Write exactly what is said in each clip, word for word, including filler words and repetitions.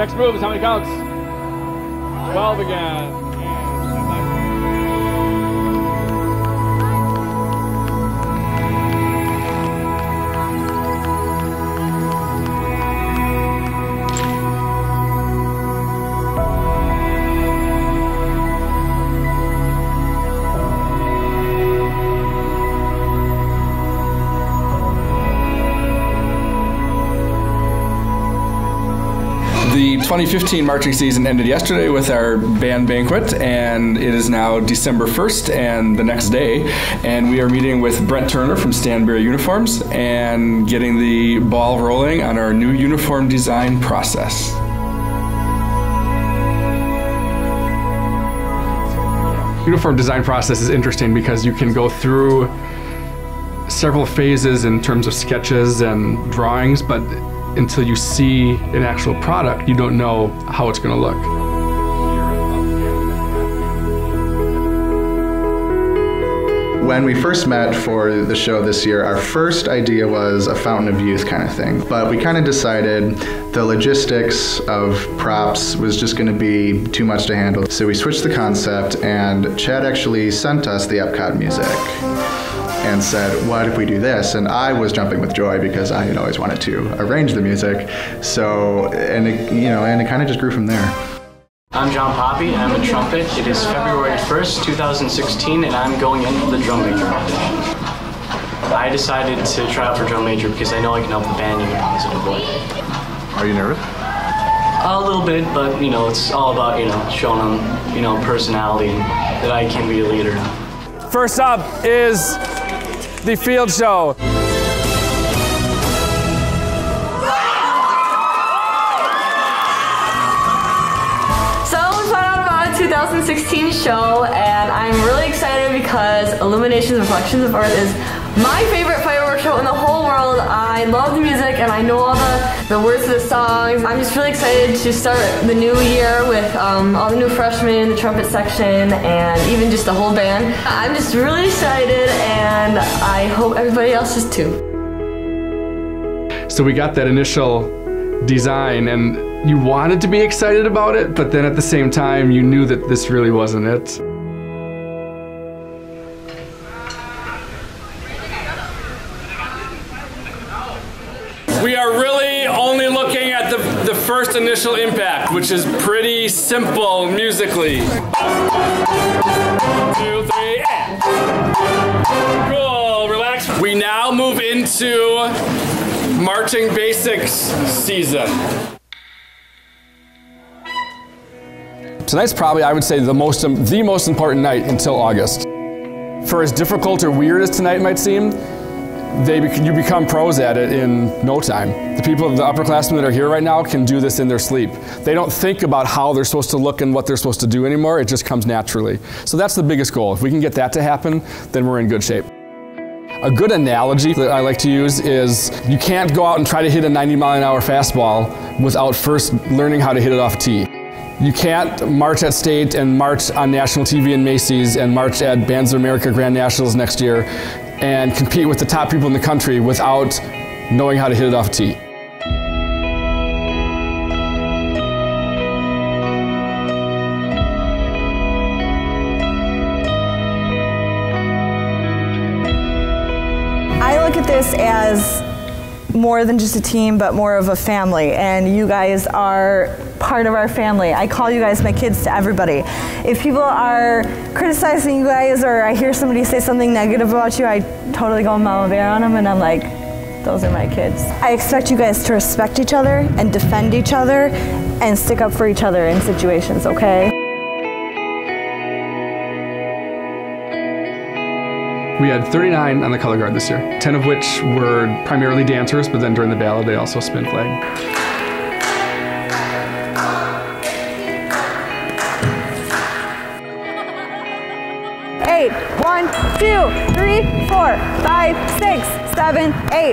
Next move is how many counts? twelve again. The twenty fifteen marching season ended yesterday with our band banquet, and it is now December first and the next day, and we are meeting with Brent Turner from Stanberry Uniforms and getting the ball rolling on our new uniform design process. Uniform design process is interesting because you can go through several phases in terms of sketches and drawings, but until you see an actual product, you don't know how it's going to look. When we first met for the show this year, our first idea was a fountain of youth kind of thing. But we kind of decided the logistics of props was just going to be too much to handle. So we switched the concept, and Chad actually sent us the Epcot music and said, what if we do this? And I was jumping with joy because I had always wanted to arrange the music. So, and it, you know, and it kind of just grew from there. I'm John Poppy, I'm a trumpet. It is February first, two thousand sixteen, and I'm going in for the drum major audition. I decided to try out for drum major because I know I can help the band in a positive way. Are you nervous? A little bit, but you know, it's all about, you know, showing them, you know, personality and that I can be a leader. First up is the field show. So we found out about a two thousand sixteen show, and I'm really excited because Illuminations Reflections of Earth is my favorite fireworks show in the whole world. I love the music and I know all the, the words of the songs. I'm just really excited to start the new year with um, all the new freshmen, the trumpet section, and even just the whole band. I'm just really excited, and I hope everybody else is too. So we got that initial design and you wanted to be excited about it, but then at the same time you knew that this really wasn't it. We are really only looking at the, the first initial impact, which is pretty simple musically. One, two, three, and. Cool, relax. We now move into marching basics season. Tonight's probably, I would say, the most, the most important night until August. For as difficult or weird as tonight might seem, They, you become pros at it in no time. The people, the upperclassmen that are here right now can do this in their sleep. They don't think about how they're supposed to look and what they're supposed to do anymore. It just comes naturally. So that's the biggest goal. If we can get that to happen, then we're in good shape. A good analogy that I like to use is you can't go out and try to hit a ninety mile an hour fastball without first learning how to hit it off a tee. You can't march at state and march on national T V in Macy's and march at Bands of America Grand Nationals next year and compete with the top people in the country without knowing how to hit it off a tee. I look at this as more than just a team, but more of a family, and you guys are part of our family. I call you guys my kids to everybody. If people are criticizing you guys, or I hear somebody say something negative about you, I totally go mama bear on them, and I'm like, those are my kids. I expect you guys to respect each other and defend each other and stick up for each other in situations, okay? We had thirty-nine on the color guard this year, ten of which were primarily dancers, but then during the ballad they also spin flag. Eight, one, two, three, four, five, six, seven, eight.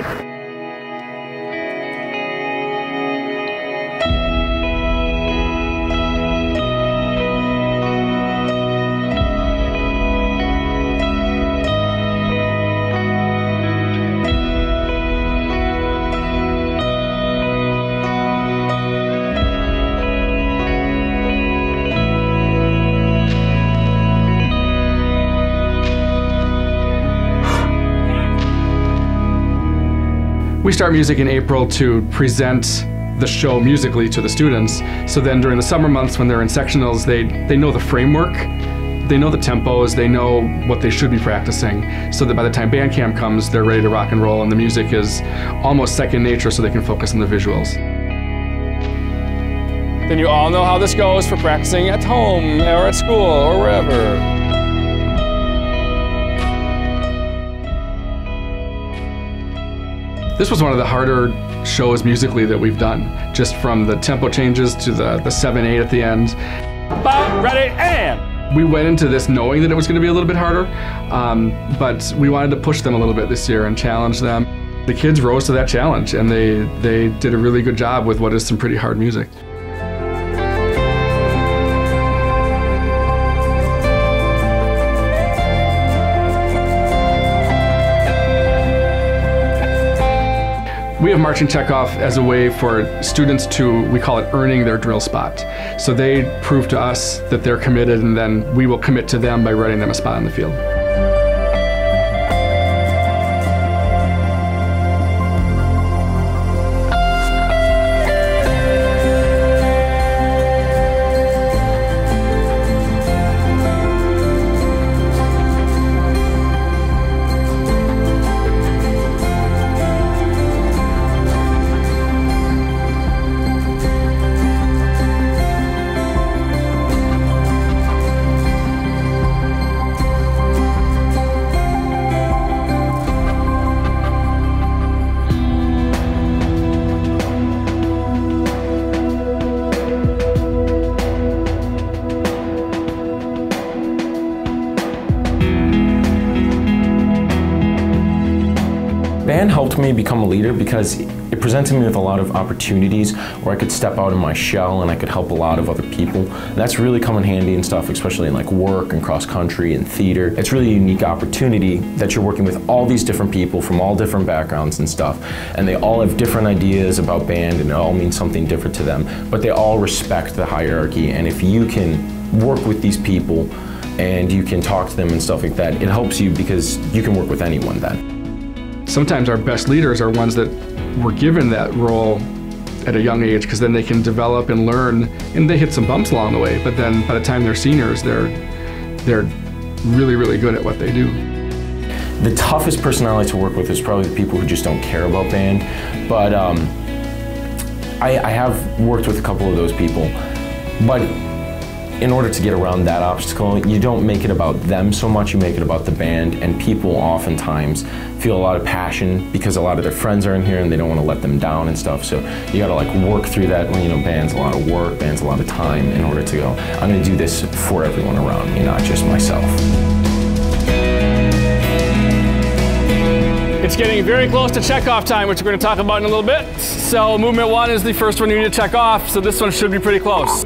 We start music in April to present the show musically to the students. So then during the summer months when they're in sectionals, they, they know the framework, they know the tempos, they know what they should be practicing, so that by the time band camp comes, they're ready to rock and roll and the music is almost second nature so they can focus on the visuals. Then you all know how this goes for practicing at home or at school or wherever. This was one of the harder shows musically that we've done, just from the tempo changes to the, the seven eight at the end. Bob, ready, and! We went into this knowing that it was going to be a little bit harder, um, but we wanted to push them a little bit this year and challenge them. The kids rose to that challenge and they, they did a really good job with what is some pretty hard music. We have marching checkoff as a way for students to, we call it earning their drill spot. So they prove to us that they're committed and then we will commit to them by writing them a spot on the field. Band helped me become a leader because it presented me with a lot of opportunities where I could step out of my shell and I could help a lot of other people. And that's really come in handy and stuff, especially in like work and cross country and theater. It's really a unique opportunity that you're working with all these different people from all different backgrounds and stuff. And they all have different ideas about band and it all means something different to them. But they all respect the hierarchy, and if you can work with these people and you can talk to them and stuff like that, it helps you because you can work with anyone then. Sometimes our best leaders are ones that were given that role at a young age because then they can develop and learn, and they hit some bumps along the way, but then by the time they're seniors, they're, they're really, really good at what they do. The toughest personality to work with is probably the people who just don't care about band, but um, I, I have worked with a couple of those people, but in order to get around that obstacle, you don't make it about them so much, you make it about the band, and people oftentimes feel a lot of passion because a lot of their friends are in here and they don't want to let them down and stuff, so you gotta like work through that. When you know, band's a lot of work, band's a lot of time in order to go, I'm gonna do this for everyone around me, not just myself. It's getting very close to checkoff time, which we're going to talk about in a little bit. So movement one is the first one you need to check off, so this one should be pretty close.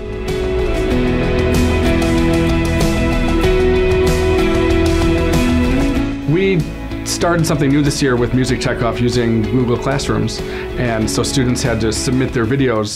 We started something new this year with music checkoff using Google Classrooms, and so students had to submit their videos.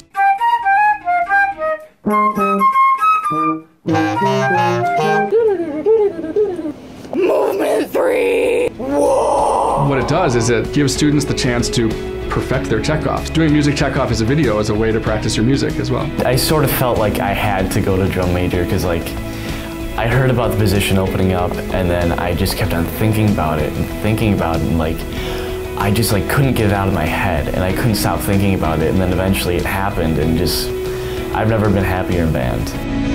Movement three! Whoa! What it does is it gives students the chance to perfect their checkoffs. Doing music checkoff as a video is a way to practice your music as well. I sort of felt like I had to go to drum major because like I heard about the position opening up and then I just kept on thinking about it and thinking about it and like I just like couldn't get it out of my head and I couldn't stop thinking about it, and then eventually it happened, and just I've never been happier in band.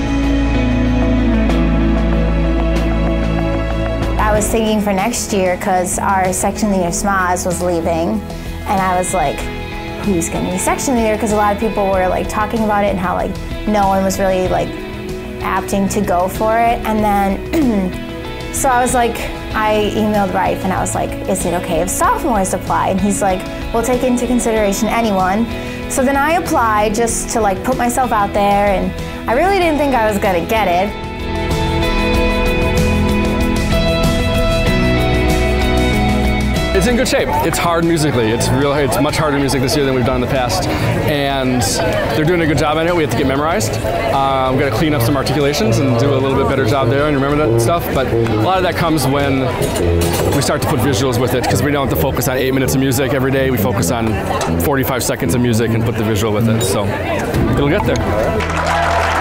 I was thinking for next year because our section leader Smaz was leaving, and I was like, who's going to be section leader? Because a lot of people were like talking about it and how like no one was really like apting to go for it. And then so I was like, I emailed Rife and I was like, is it okay if sophomores apply? And he's like, we'll take into consideration anyone. So then I applied just to like put myself out there, and I really didn't think I was going to get it. It's in good shape. It's hard musically. It's real. It's much harder music this year than we've done in the past, and they're doing a good job on it. We have to get memorized. Um, we've got to clean up some articulations and do a little bit better job there and remember that stuff. But a lot of that comes when we start to put visuals with it, because we don't have to focus on eight minutes of music every day. We focus on forty-five seconds of music and put the visual with it. So it'll get there.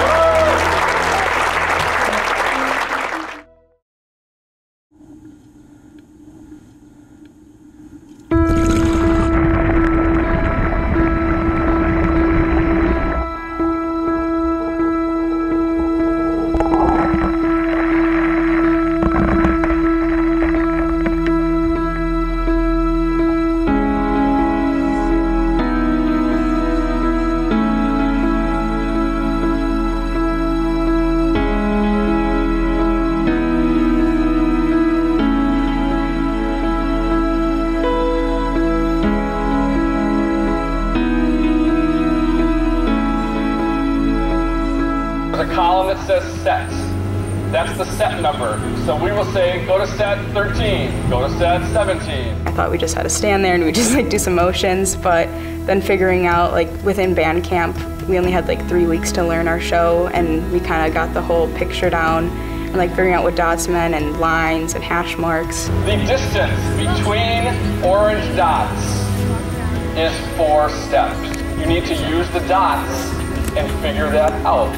Column that says sets. That's the set number. So we will say, go to set thirteen, go to set seventeen. I thought we just had to stand there and we just like do some motions, but then figuring out like within band camp, we only had like three weeks to learn our show, and we kind of got the whole picture down and like figuring out what dots meant and lines and hash marks. The distance between orange dots is four steps. You need to use the dots and figure that out.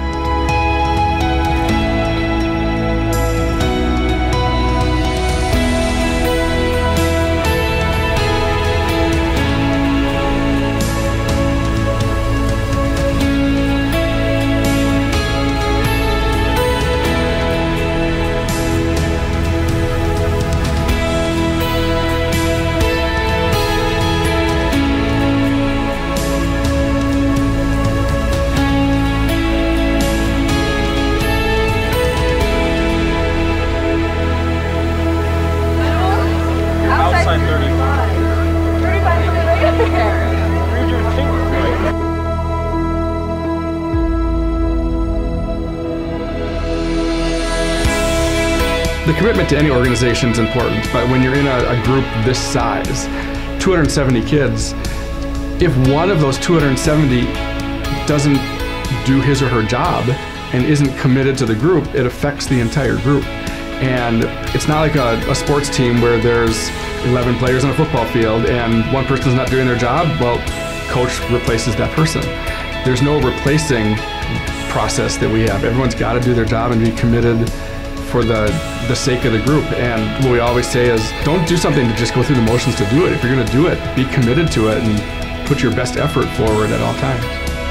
The commitment to any organization is important, but when you're in a, a group this size, two hundred seventy kids, if one of those two hundred seventy doesn't do his or her job and isn't committed to the group, it affects the entire group. And it's not like a, a sports team where there's eleven players on a football field and one person's not doing their job, well, coach replaces that person. There's no replacing process that we have. Everyone's got to do their job and be committed for the, the sake of the group. And what we always say is, don't do something to just go through the motions to do it. If you're going to do it, be committed to it and put your best effort forward at all times.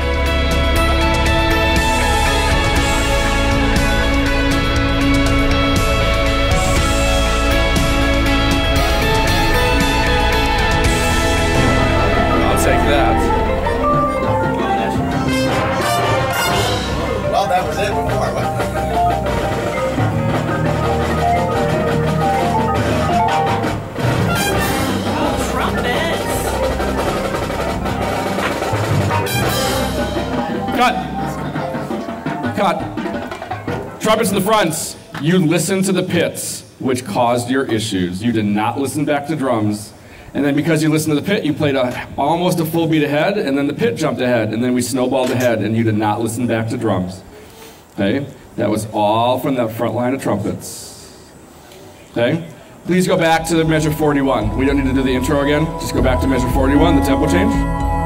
I'll take that. Well, that was it before, wasn't it? Cut! Cut! Trumpets in the fronts. You listened to the pits, which caused your issues. You did not listen back to drums. And then because you listened to the pit, you played a, almost a full beat ahead, and then the pit jumped ahead, and then we snowballed ahead, and you did not listen back to drums. Okay? That was all from that front line of trumpets. Okay? Please go back to the measure forty-one. We don't need to do the intro again. Just go back to measure forty-one, the tempo change.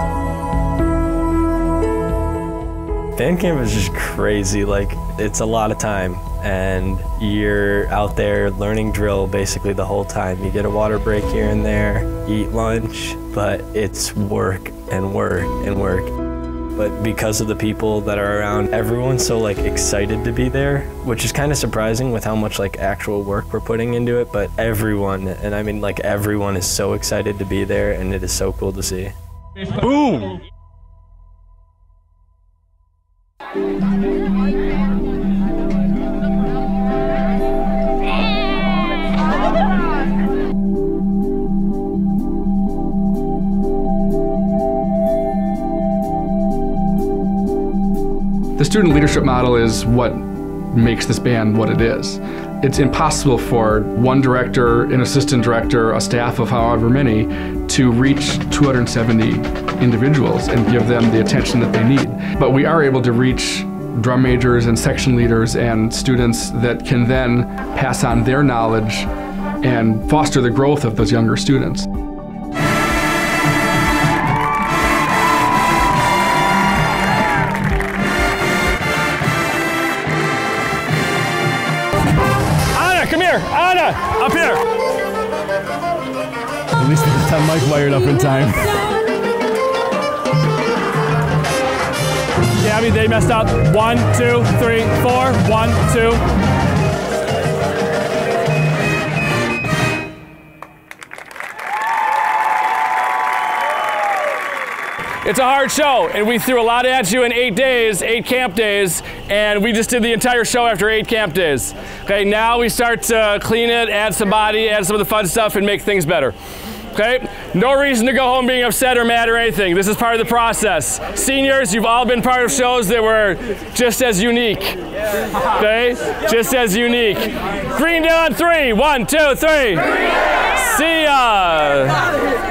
Band camp is just crazy. Like, it's a lot of time, and you're out there learning drill basically the whole time. You get a water break here and there, eat lunch, but it's work and work and work. But because of the people that are around, everyone's so like excited to be there, which is kind of surprising with how much like actual work we're putting into it. But everyone, and I mean like everyone, is so excited to be there, and it is so cool to see. Boom! The student leadership model is what makes this band what it is. it's impossible for one director, an assistant director, a staff of however many to reach two hundred seventy individuals and give them the attention that they need. But we are able to reach drum majors and section leaders and students that can then pass on their knowledge and foster the growth of those younger students. Come here, Anna, up here. At least this time Mike wired up in time. Gabby, they messed up. One, two, three, four. One, two. It's a hard show, and we threw a lot at you in eight days, eight camp days, and we just did the entire show after eight camp days. Okay, now we start to clean it, add some body, add some of the fun stuff, and make things better. Okay, no reason to go home being upset or mad or anything. This is part of the process. Seniors, you've all been part of shows that were just as unique. Okay, just as unique. Greendale on three. One, two, three. See ya.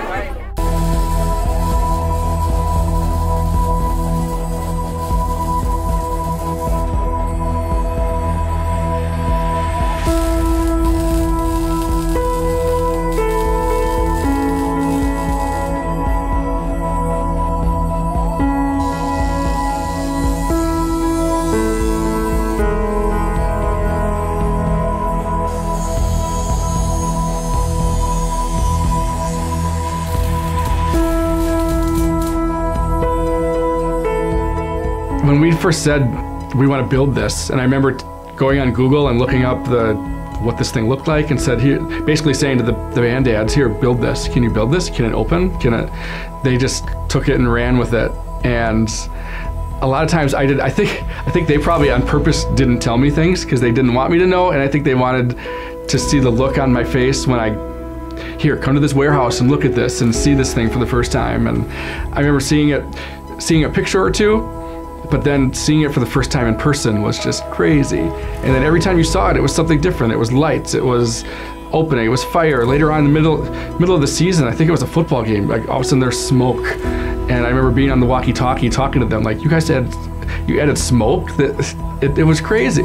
When we first said we want to build this, and I remember going on Google and looking up the what this thing looked like and said, here, basically saying to the, the band dads, here, build this. Can you build this? Can it open? Can it? They just took it and ran with it. And a lot of times I did, I think, I think they probably on purpose didn't tell me things because they didn't want me to know. And I think they wanted to see the look on my face when I, here, come to this warehouse and look at this and see this thing for the first time. And I remember seeing it, seeing a picture or two, but then seeing it for the first time in person was just crazy. And then every time you saw it, it was something different. It was lights, it was opening, it was fire. Later on in the middle, middle of the season, I think it was a football game, like all of a sudden there's smoke. And I remember being on the walkie-talkie talking to them, like, you guys added, you added smoke? That it, it was crazy.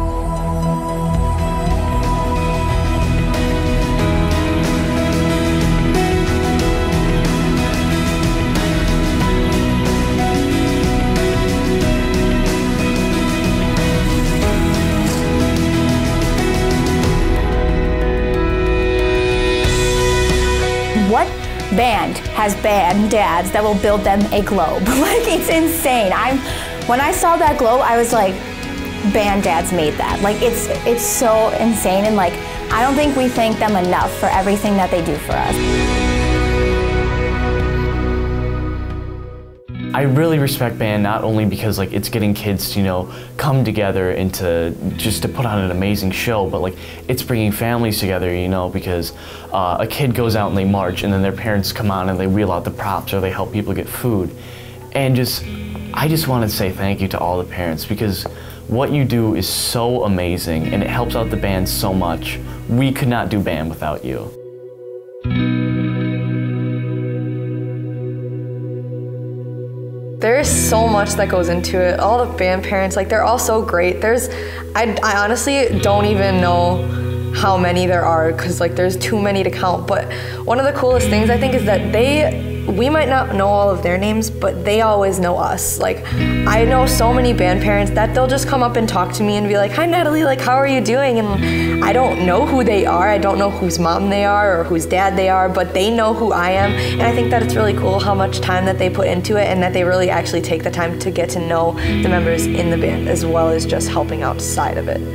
What band has band dads that will build them a globe? Like, it's insane. I'm, when I saw that globe, I was like, band dads made that. Like, it's it's so insane, and like, I don't think we thank them enough for everything that they do for us. I really respect band not only because like it's getting kids to, you know, come together and to just to put on an amazing show, but like it's bringing families together, you know, because uh, a kid goes out and they march and then their parents come on and they wheel out the props or they help people get food. And just, I just want to say thank you to all the parents because what you do is so amazing and it helps out the band so much. We could not do band without you. There's so much that goes into it. All the band parents, like, they're all so great. There's, I, I honestly don't even know how many there are because like there's too many to count. But one of the coolest things I think is that they, we might not know all of their names, but they always know us. Like, I know so many band parents that they'll just come up and talk to me and be like, hi Natalie, like, how are you doing? And I don't know who they are. I don't know whose mom they are or whose dad they are, but they know who I am. And I think that it's really cool how much time that they put into it and that they really actually take the time to get to know the members in the band as well as just helping outside of it.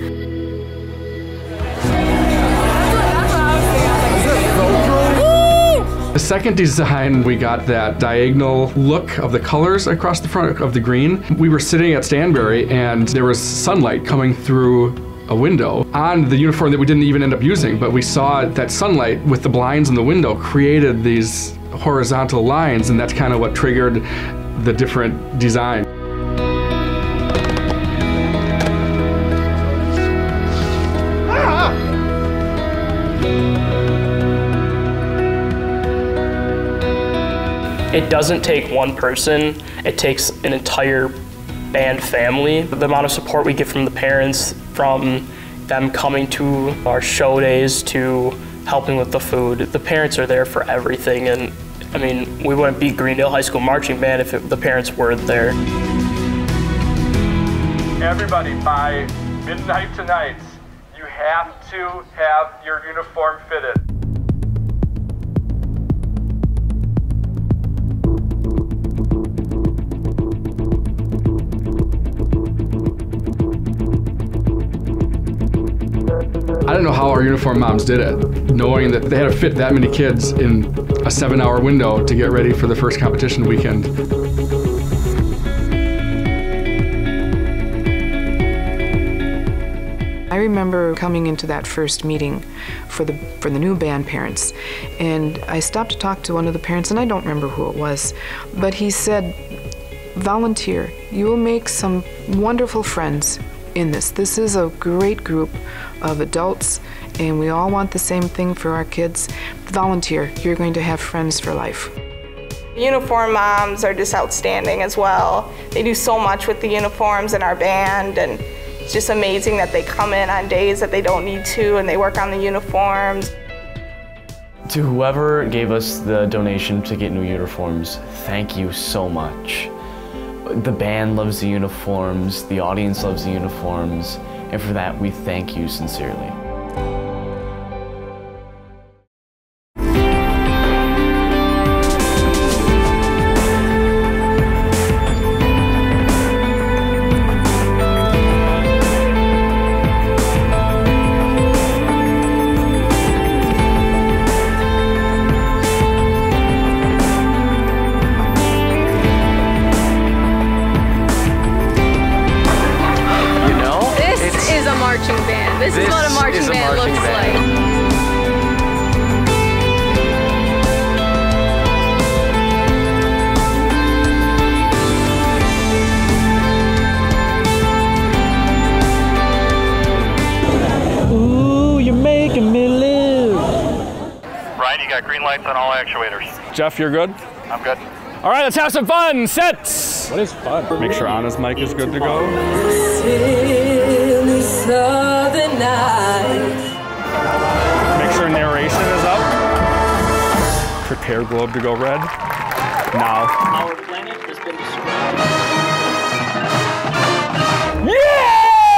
The second design, we got that diagonal look of the colors across the front of the green. We were sitting at Stanberry and there was sunlight coming through a window on the uniform that we didn't even end up using, but we saw that sunlight with the blinds in the window created these horizontal lines, and that's kind of what triggered the different design. Ah! It doesn't take one person, it takes an entire band family. The amount of support we get from the parents, from them coming to our show days to helping with the food, the parents are there for everything. And I mean, we wouldn't be Greendale High School Marching Band if it, the parents weren't there. Everybody, by midnight tonight, you have to have your uniform fitted. I don't know how our uniform moms did it, knowing that they had to fit that many kids in a seven hour window to get ready for the first competition weekend. I remember coming into that first meeting for the for the new band parents, and I stopped to talk to one of the parents, and I don't remember who it was, but he said, volunteer, you will make some wonderful friends in this. This is a great group of adults, and we all want the same thing for our kids. Volunteer, you're going to have friends for life. Uniform moms are just outstanding as well. They do so much with the uniforms in our band, and it's just amazing that they come in on days that they don't need to and they work on the uniforms. To whoever gave us the donation to get new uniforms, thank you so much. The band loves the uniforms, the audience loves the uniforms, and for that we thank you sincerely. This is what a marching band looks like. Ooh, you're making me live. Ryan, you got green lights on all actuators. Jeff, you're good? I'm good. All right, let's have some fun. Set. What is fun? Make sure Anna's mic is good to go. Southern night. Make sure narration is up. Prepare globe to go red. Now. Our planet has been destroyed. Yeah!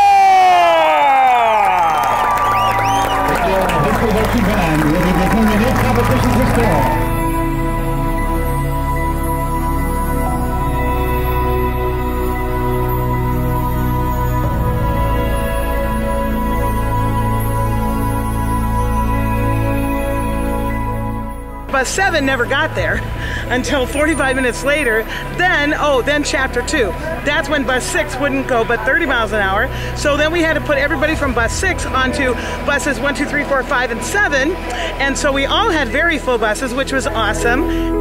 Bus seven never got there until forty-five minutes later. Then, oh, then chapter two. That's when bus six wouldn't go but thirty miles an hour. So then we had to put everybody from bus six onto buses one, two, three, four, five, and seven. And so we all had very full buses, which was awesome.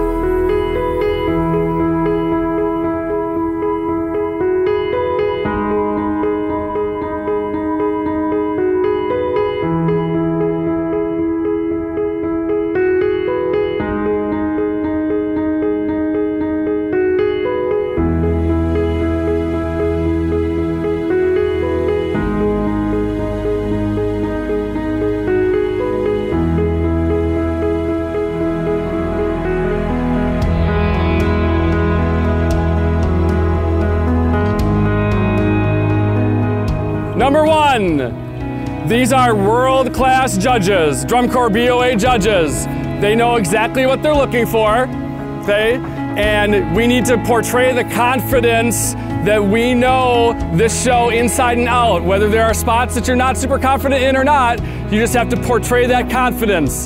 Number one, these are world-class judges, drum corps B O A judges. They know exactly what they're looking for, okay? And we need to portray the confidence that we know this show inside and out. Whether there are spots that you're not super confident in or not, you just have to portray that confidence.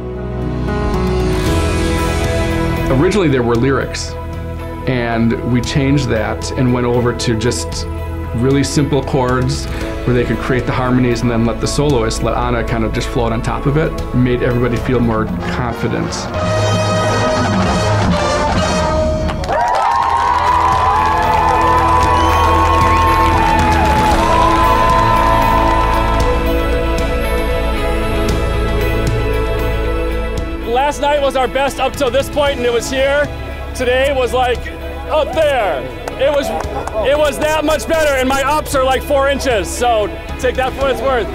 Originally there were lyrics, and we changed that and went over to just really simple chords where they could create the harmonies and then let the soloist, let Anna kind of just float on top of it. Made everybody feel more confident. last night was our best up till this point, and it was here. Today was like up there. It was, it was that much better, and my ups are like four inches, so take that for what it's worth.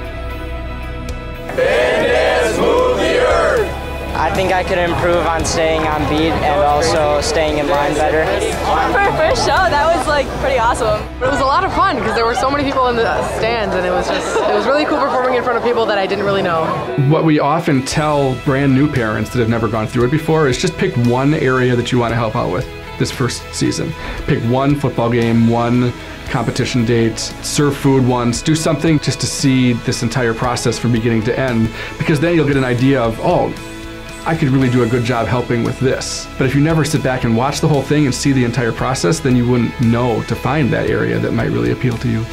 Bandits move the earth! I think I could improve on staying on beat and also staying in line better. For our first show, that was like pretty awesome. It was a lot of fun because there were so many people in the stands, and it was just, it was really cool performing in front of people that I didn't really know. What we often tell brand new parents that have never gone through it before is just pick one area that you want to help out with this first season. Pick one football game, one competition date, serve food once, do something just to see this entire process from beginning to end, because then you'll get an idea of, oh, I could really do a good job helping with this. But if you never sit back and watch the whole thing and see the entire process, then you wouldn't know to find that area that might really appeal to you.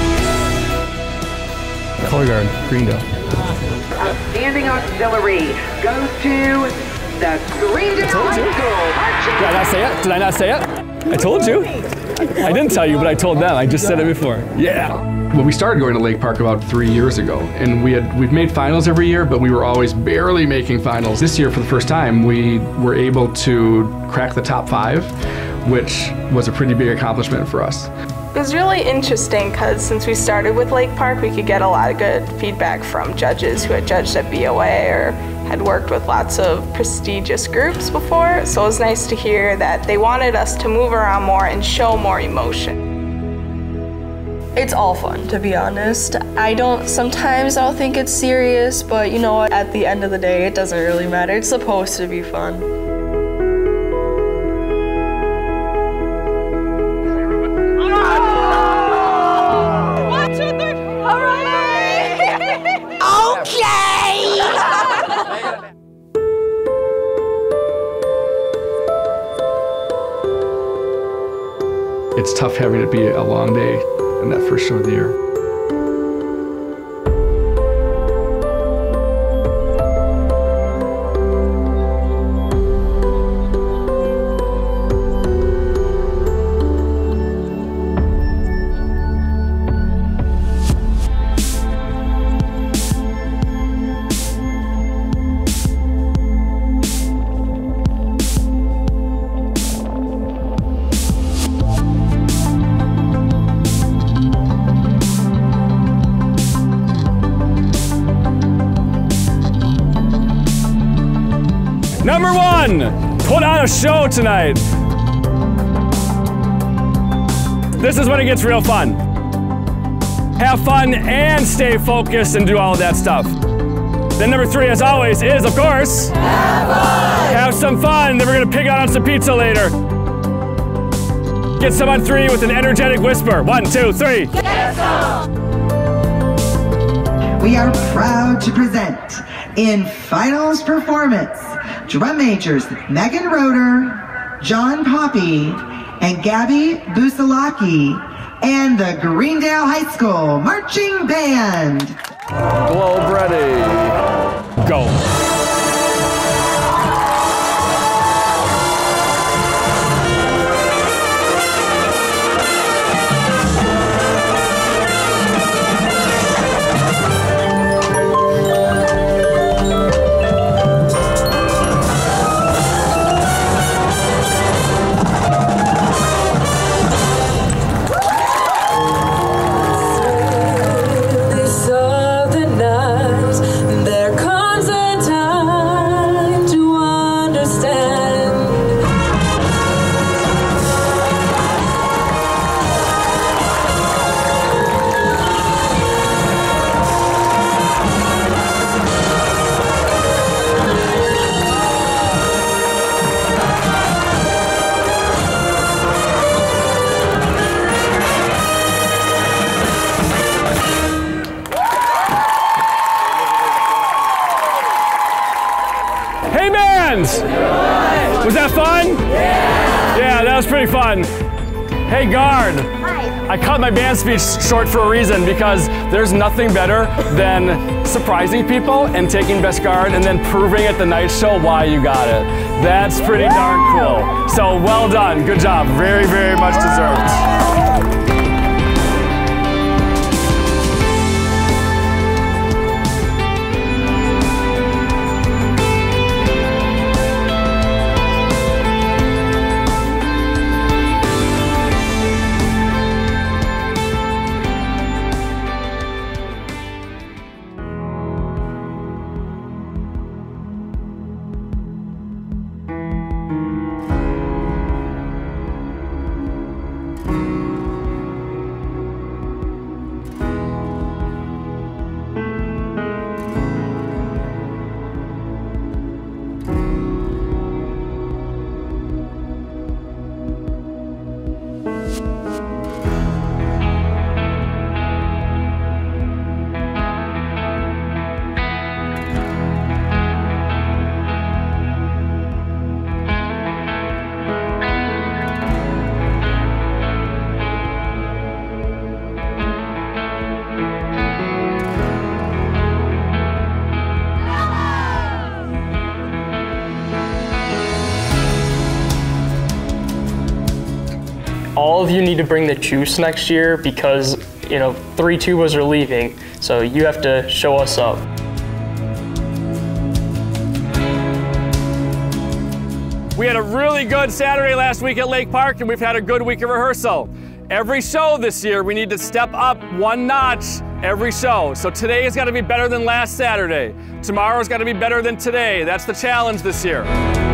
Color guard, Greendale. Outstanding auxiliary goes to the Greendale High School. Did I not say it? Did I not say it? I told you. I didn't tell you, but I told them. I just said it before. Yeah. Well, we started going to Lake Park about three years ago, and we had we've made finals every year, but we were always barely making finals. This year, for the first time, we were able to crack the top five, which was a pretty big accomplishment for us. It was really interesting because since we started with Lake Park, we could get a lot of good feedback from judges who had judged at B O A or had worked with lots of prestigious groups before. So it was nice to hear that they wanted us to move around more and show more emotion. It's all fun, to be honest. I don't, sometimes I'll think it's serious, but you know what, at the end of the day, it doesn't really matter. It's supposed to be fun. It's tough having it be a long day in that first show of the year. Number one, put on a show tonight. This is when it gets real fun. Have fun and stay focused and do all of that stuff. Then number three, as always, is, of course, have fun. Have some fun. Then we're gonna pig out on some pizza later. Get some on three with an energetic whisper. One, two, three. Get some. We are proud to present in finals performance, drum majors Megan Roeder, John Poppy, and Gabby Busalaki, and the Greendale High School Marching Band. Globe ready. Go. Was that fun? Yeah! Yeah, that was pretty fun. Hey, guard. Hi. I cut my band speech short for a reason, because there's nothing better than surprising people and taking best guard and then proving at the night show why you got it. That's pretty darn cool. So well done. Good job. Very, very much deserved. all of you need to bring the juice next year because, you know, three tubas are leaving, so you have to show us up. We had a really good Saturday last week at Lake Park, and we've had a good week of rehearsal. Every show this year, we need to step up one notch every show. So today has got to be better than last Saturday. Tomorrow's got to be better than today. That's the challenge this year.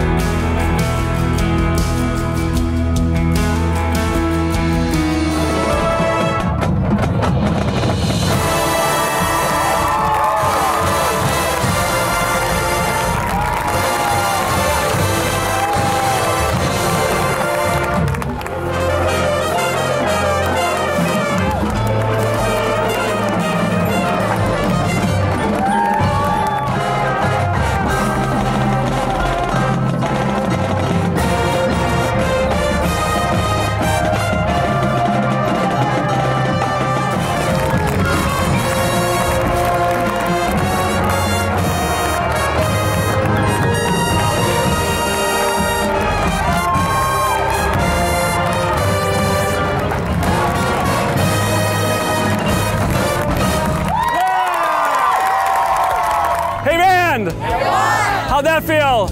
How'd that feel?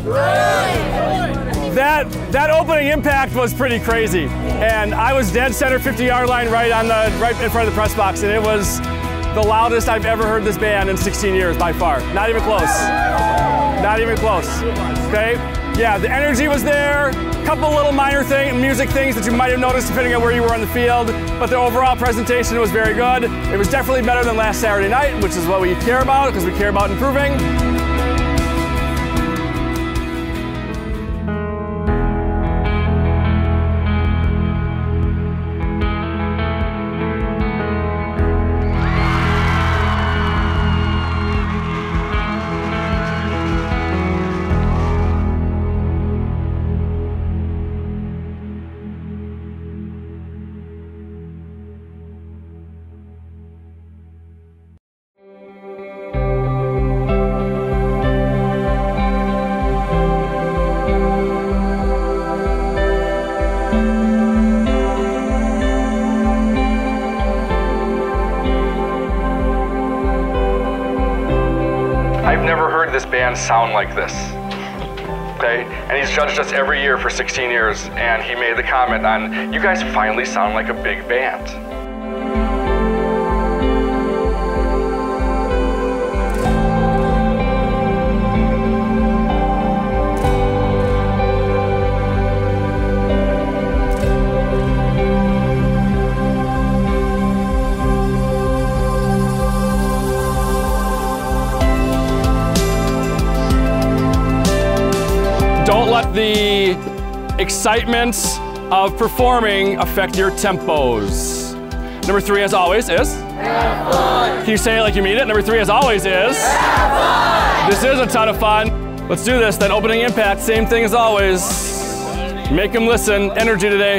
That that opening impact was pretty crazy, and I was dead center fifty yard line right on the right in front of the press box, and it was the loudest I've ever heard this band in sixteen years by far. Not even close. Not even close. Okay? Yeah, the energy was there. A couple little minor thing, music things that you might have noticed depending on where you were on the field, but the overall presentation was very good. It was definitely better than last Saturday night, which is what we care about because we care about improving. I've never heard this band sound like this, okay? And he's judged us every year for sixteen years, and he made the comment on, you guys finally sound like a big band. Don't let the excitement of performing affect your tempos. Number three, as always, is? Have fun. Can you say it like you mean it? Number three, as always, is? Have fun. This is a ton of fun. Let's do this. Then opening impact, same thing as always. Make them listen. Energy today.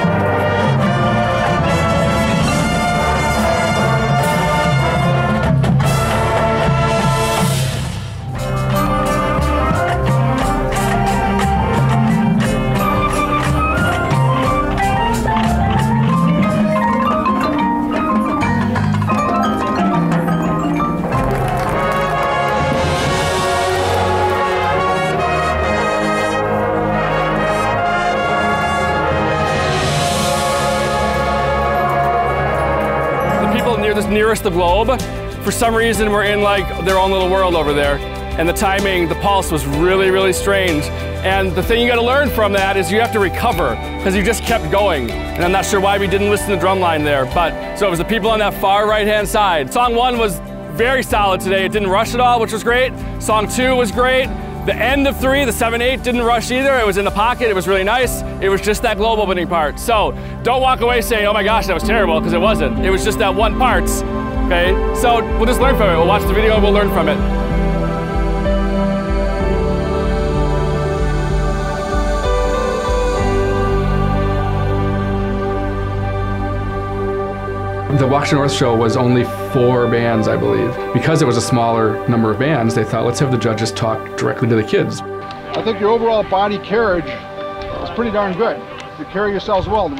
Nearest the globe, for some reason we're in like their own little world over there, and the timing, the pulse was really, really strange. And the thing you got to learn from that is you have to recover, because you just kept going. And I'm not sure why we didn't listen to the drum line there, but so it was the people on that far right hand side. Song one was very solid today. It didn't rush at all, which was great. Song two was great. The end of three, the seven eight, didn't rush either. It was in the pocket. It was really nice. It was just that globe opening part. So don't walk away saying, oh my gosh, that was terrible, because it wasn't. It was just that one part. Okay? So we'll just learn from it. We'll watch the video and we'll learn from it. The Waukesha North show was only four bands, I believe. Because it was a smaller number of bands, they thought, let's have the judges talk directly to the kids. I think your overall body carriage is pretty darn good. You carry yourselves well. The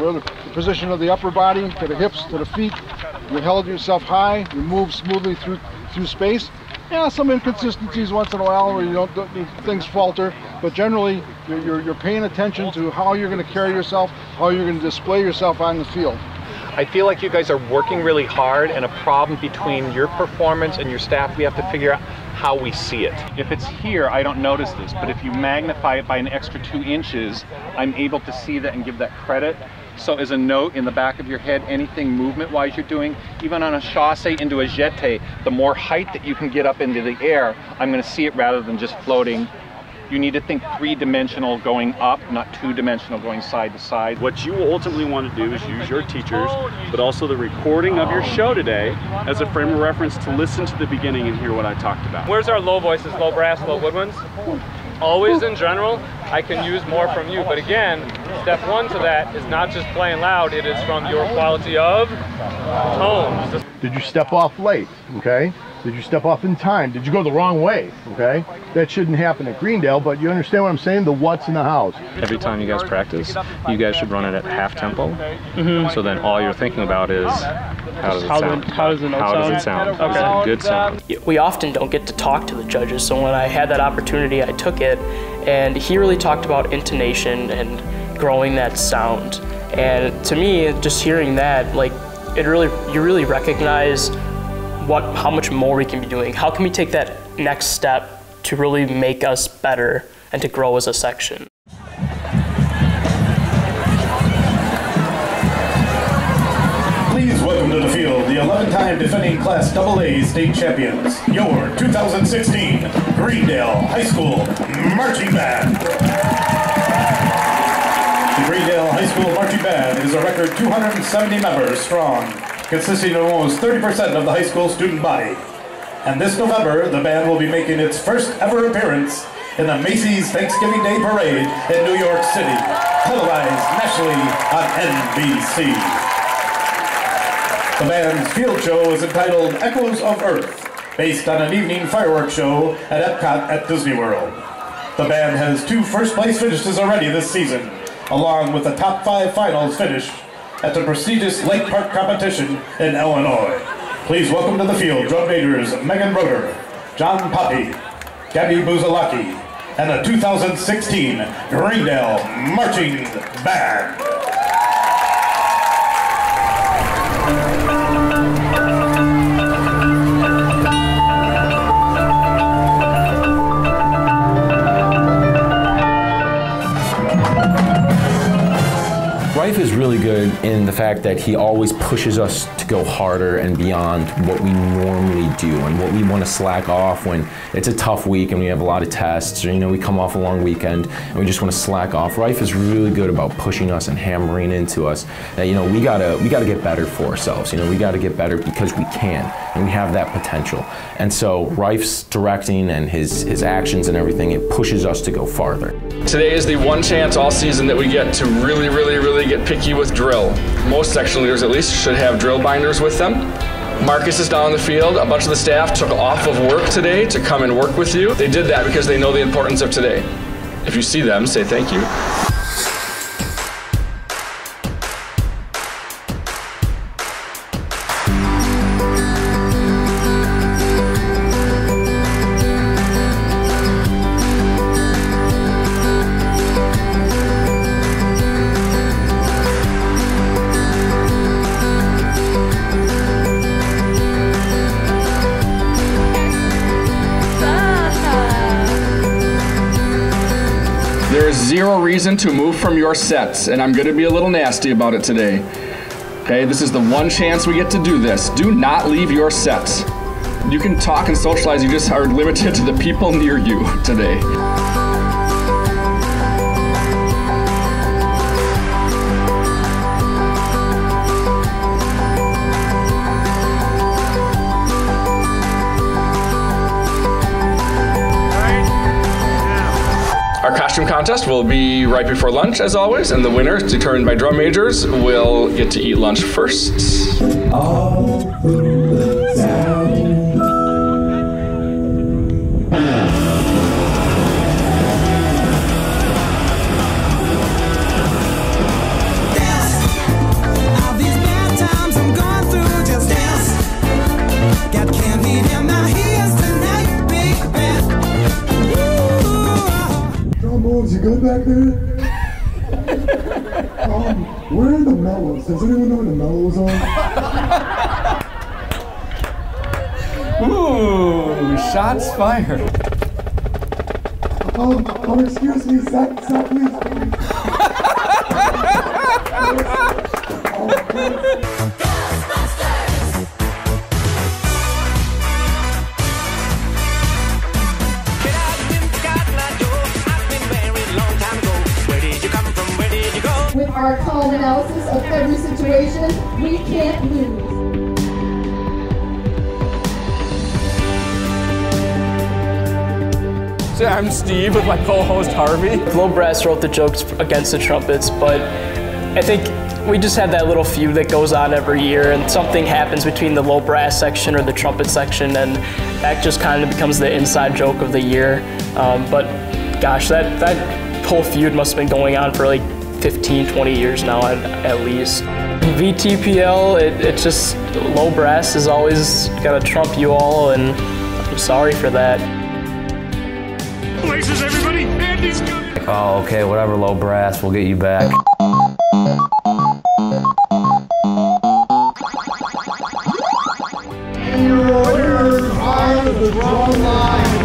the position of the upper body, to the hips, to the feet. You held yourself high, you move smoothly through through space. Yeah, some inconsistencies once in a while where you don't, don't things falter, but generally you're, you're, you're paying attention to how you're going to carry yourself, how you're going to display yourself on the field. I feel like you guys are working really hard, and a problem between your performance and your staff, we have to figure out how we see it. If it's here, I don't notice this, but if you magnify it by an extra two inches, I'm able to see that and give that credit. So as a note in the back of your head, anything movement-wise you're doing, even on a chasse into a jeté, the more height that you can get up into the air, I'm going to see it rather than just floating. You need to think three-dimensional going up, not two-dimensional going side to side. What you will ultimately want to do is use your teachers, but also the recording of your show today as a frame of reference to listen to the beginning and hear what I talked about. Where's our low voices, low brass, low woodwinds? Always in general, I can use more from you. But again, step one to that is not just playing loud, it is from your quality of tones. Did you step off late, okay? Did you step off in time? Did you go the wrong way, okay? That shouldn't happen at Greendale, but you understand what I'm saying? The what's in the house. Every time you guys practice, you guys should run it at half tempo. Mm-hmm. So then all you're thinking about is, how does it how sound? The, how does the note how sound? Does it sound? Okay. Is it a good sound? We often don't get to talk to the judges, so when I had that opportunity, I took it, and he really talked about intonation and growing that sound. And to me, just hearing that, like, it really, you really recognize what, how much more we can be doing. How can we take that next step to really make us better and to grow as a section? Please welcome to the field the eleven-time defending Class double A state champions, your two thousand sixteen Greendale High School Marching Band. The Greendale High School Marching Band is a record two hundred seventy members strong, consisting of almost thirty percent of the high school student body. And this November, the band will be making its first ever appearance in the Macy's Thanksgiving Day Parade in New York City, televised nationally on N B C. The band's field show is entitled Echoes of Earth, based on an evening fireworks show at Epcot at Disney World. The band has two first place finishes already this season, along with a top five finals finish at the prestigious Lake Park competition in Illinois. Please welcome to the field drum majors Megan Roeder, John Poppy, Gabby Buzalaki, and the two thousand sixteen Greendale Marching Band. Rife is really good in the fact that he always pushes us to go harder and beyond what we normally do and what we want to slack off when it's a tough week and we have a lot of tests, or you know, we come off a long weekend and we just want to slack off. Rife is really good about pushing us and hammering into us that, you know, we gotta we gotta get better for ourselves. You know, we gotta get better because we can and we have that potential. And so Rife's directing and his his actions and everything, it pushes us to go farther. Today is the one chance all season that we get to really, really, really get picky with drill. Most section leaders at least should have drill binders with them. Marcus is down on the field. A bunch of the staff took off of work today to come and work with you. They did that because they know the importance of today. If you see them, say thank you. There's zero reason to move from your sets, and I'm gonna be a little nasty about it today. Okay, this is the one chance we get to do this. Do not leave your sets. You can talk and socialize, you just are limited to the people near you today. Our costume contest will be right before lunch, as always, and the winner, determined by drum majors, will get to eat lunch first. All through the town. Jones, you good back there? um, where are the mellows? Does anyone know where the mellows are? Ooh, shots fired. Um, um, excuse me, sec, sec, please. With our calm analysis of every situation, we can't lose. So I'm Steve with my co-host Harvey. Low Brass wrote the jokes against the trumpets, but I think we just have that little feud that goes on every year, and something happens between the Low Brass section or the trumpet section, and that just kind of becomes the inside joke of the year. Um, but gosh, that, that whole feud must have been going on for like fifteen, twenty years now at, at least. V T P L, it, it's just, Low Brass is always gonna trump you all, and I'm sorry for that. Places, everybody, Andy's coming. Oh, okay, whatever, Low Brass, we'll get you back. Warriors are the drum line.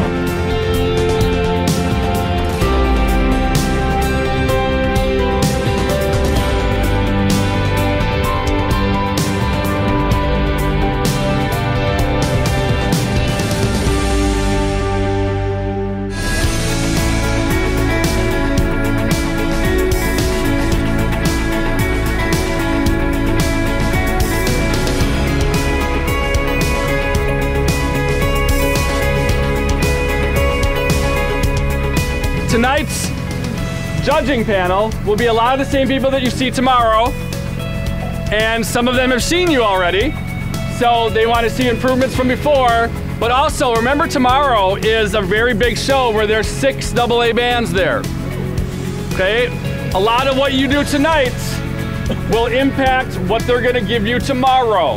Tonight's judging panel will be a lot of the same people that you see tomorrow, and some of them have seen you already, so they want to see improvements from before. But also remember, tomorrow is a very big show where there's six double A bands there. Okay? A lot of what you do tonight will impact what they're going to give you tomorrow.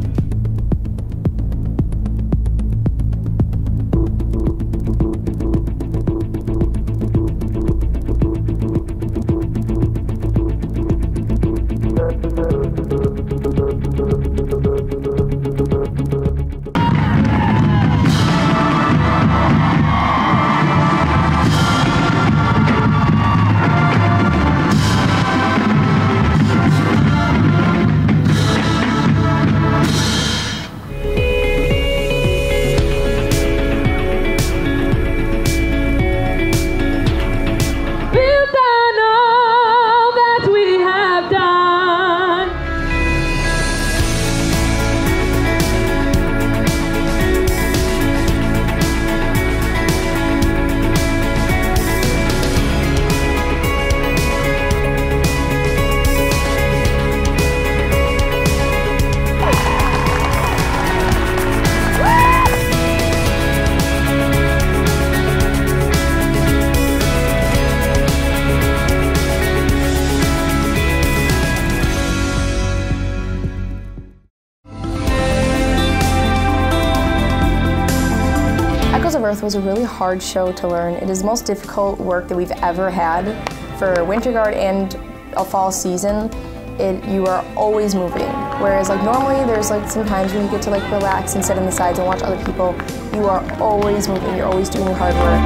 Earth was a really hard show to learn. It is the most difficult work that we've ever had. For winter guard and a fall season, it, you are always moving. Whereas like normally there's like some times when you get to like relax and sit on the sides and watch other people. You are always moving, you're always doing your hard work.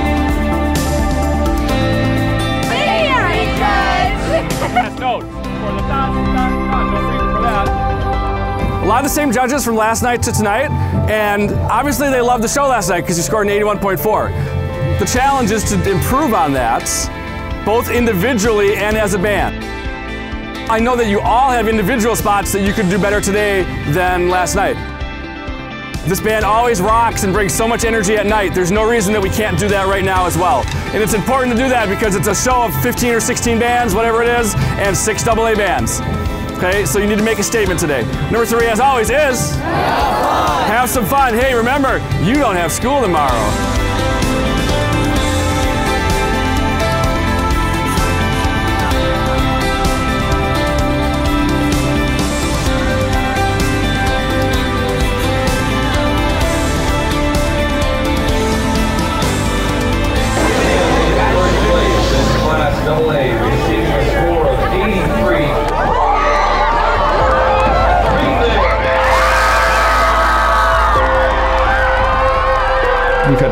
Last note for the top, top, no reason for that. A lot of the same judges from last night to tonight, and obviously they loved the show last night because you scored an eighty-one point four. The challenge is to improve on that, both individually and as a band. I know that you all have individual spots that you could do better today than last night. This band always rocks and brings so much energy at night. There's no reason that we can't do that right now as well. And it's important to do that because it's a show of fifteen or sixteen bands, whatever it is, and six double A bands. Okay, so you need to make a statement today. Number three, as always, is have fun. Have some fun. Hey, remember, you don't have school tomorrow.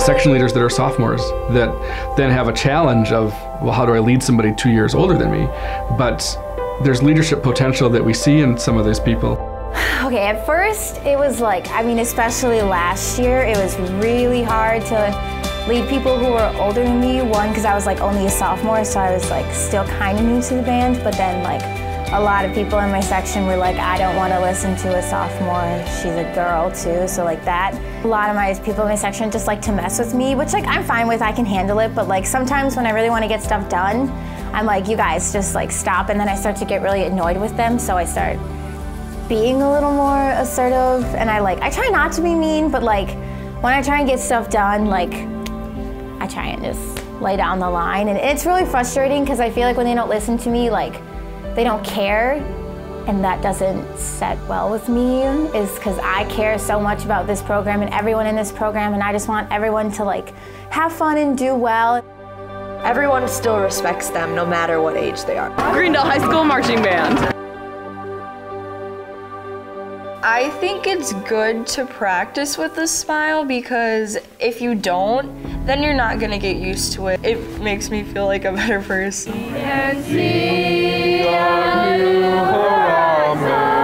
section leaders that are sophomores that then have a challenge of, well, how do I lead somebody two years older than me? But there's leadership potential that we see in some of these people. Okay, at first it was like, I mean, especially last year, it was really hard to lead people who were older than me. One, because I was like only a sophomore, so I was like still kind of new to the band, but then like a lot of people in my section were like, I don't want to listen to a sophomore, she's a girl too, so like that. A lot of my people in my section just like to mess with me, which like I'm fine with, I can handle it, but like sometimes when I really want to get stuff done, I'm like, you guys just like stop, and then I start to get really annoyed with them, so I start being a little more assertive, and I like, I try not to be mean, but like when I try and get stuff done, like I try and just lay down the line, and it's really frustrating because I feel like when they don't listen to me, like they don't care, and that doesn't set well with me, is because I care so much about this program and everyone in this program, and I just want everyone to like have fun and do well. Everyone still respects them no matter what age they are. Greendale High School Marching Band. I think it's good to practice with a smile, because if you don't, then you're not gonna get used to it. It makes me feel like a better person. And see our new horizon.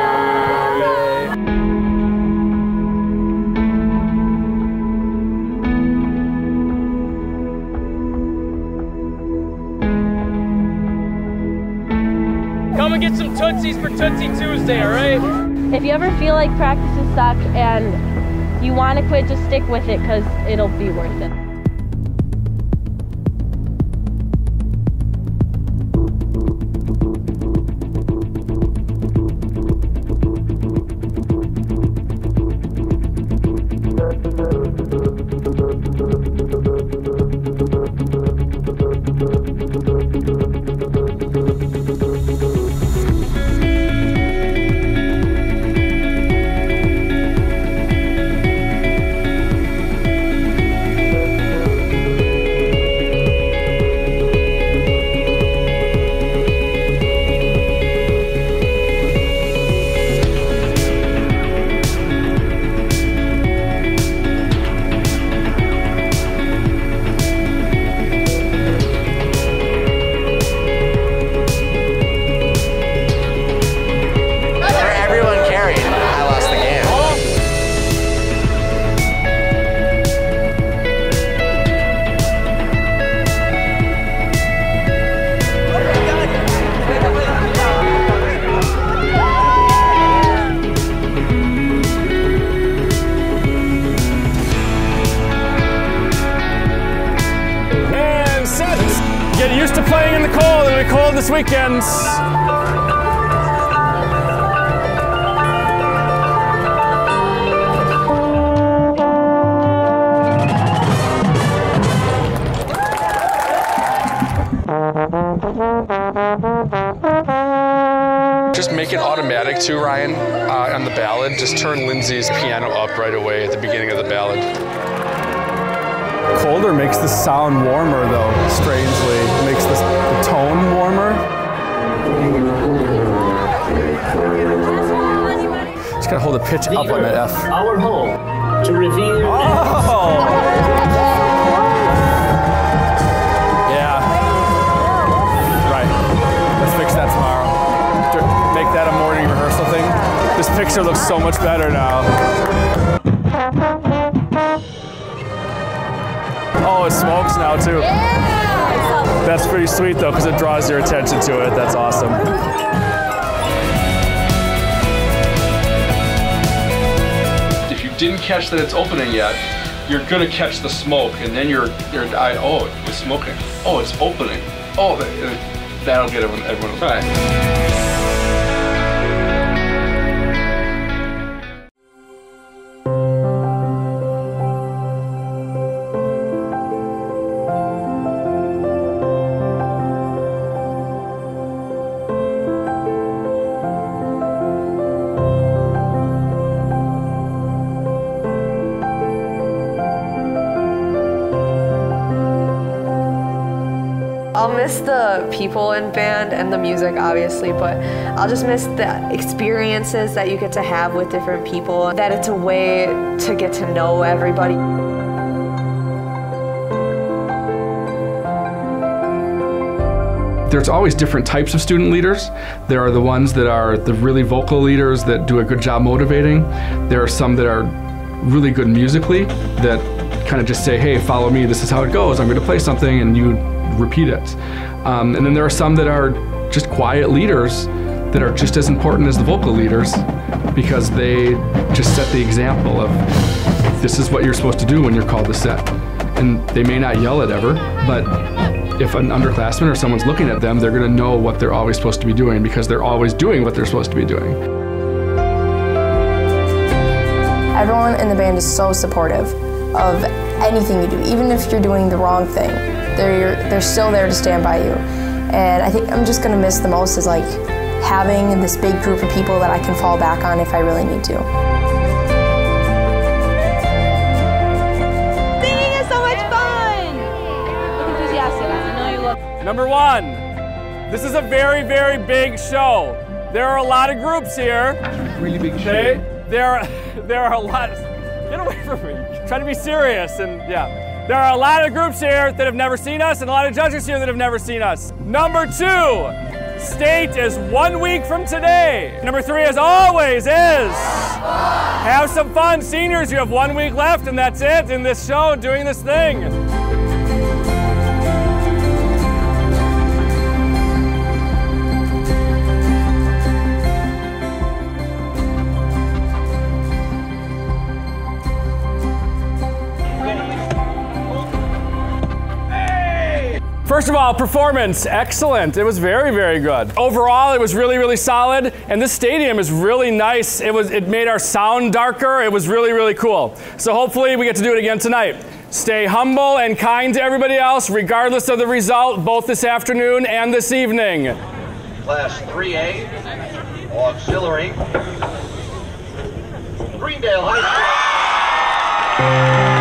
Come and get some Tootsies for Tootsie Tuesday, all right? If you ever feel like practices suck and you want to quit, just stick with it, because it'll be worth it. Get used to playing in the cold. It'll be cold this weekend. Just make it automatic too, Ryan, uh, on the ballad. Just turn Lindsay's piano up right away at the beginning of the ballad. Colder makes the sound warmer though, strangely. It makes the, the tone warmer. Just gotta hold the pitch up on the F. Our home to reveal. Oh! Yeah. Right. Let's fix that tomorrow. Make that a morning rehearsal thing. This picture looks so much better now. Oh, it smokes now too. Yeah. That's pretty sweet though, because it draws your attention to it. That's awesome. If you didn't catch that it's opening yet, you're gonna catch the smoke, and then you're, you're I, oh, it's smoking. Oh, it's opening. Oh, that, that'll get everyone, everyone right. I'll miss the people in band and the music, obviously, but I'll just miss the experiences that you get to have with different people, that it's a way to get to know everybody. There's always different types of student leaders. There are the ones that are the really vocal leaders that do a good job motivating. There are some that are really good musically that kind of just say, hey, follow me, this is how it goes, I'm going to play something, and you repeat it. Um, and then there are some that are just quiet leaders that are just as important as the vocal leaders because they just set the example of this is what you're supposed to do when you're called to set. And they may not yell it ever, but if an underclassman or someone's looking at them, they're going to know what they're always supposed to be doing because they're always doing what they're supposed to be doing. Everyone in the band is so supportive of anything you do, even if you're doing the wrong thing. They're, they're still there to stand by you. And I think I'm just gonna miss the most is like having this big group of people that I can fall back on if I really need to. Singing is so much fun! Look enthusiastic, I know you love. Number one, this is a very, very big show. There are a lot of groups here. Really big show. Okay? There are, there are a lot of, get away from me. Try to be serious and yeah. There are a lot of groups here that have never seen us and a lot of judges here that have never seen us. Number two, state is one week from today. Number three, as always, is have some fun. Seniors, you have one week left and that's it in this show, doing this thing. First of all, performance, excellent. It was very, very good. Overall, it was really, really solid, and this stadium is really nice. It was, it made our sound darker. It was really, really cool. So hopefully we get to do it again tonight. Stay humble and kind to everybody else, regardless of the result, both this afternoon and this evening. Class three A, auxiliary, Greendale High School.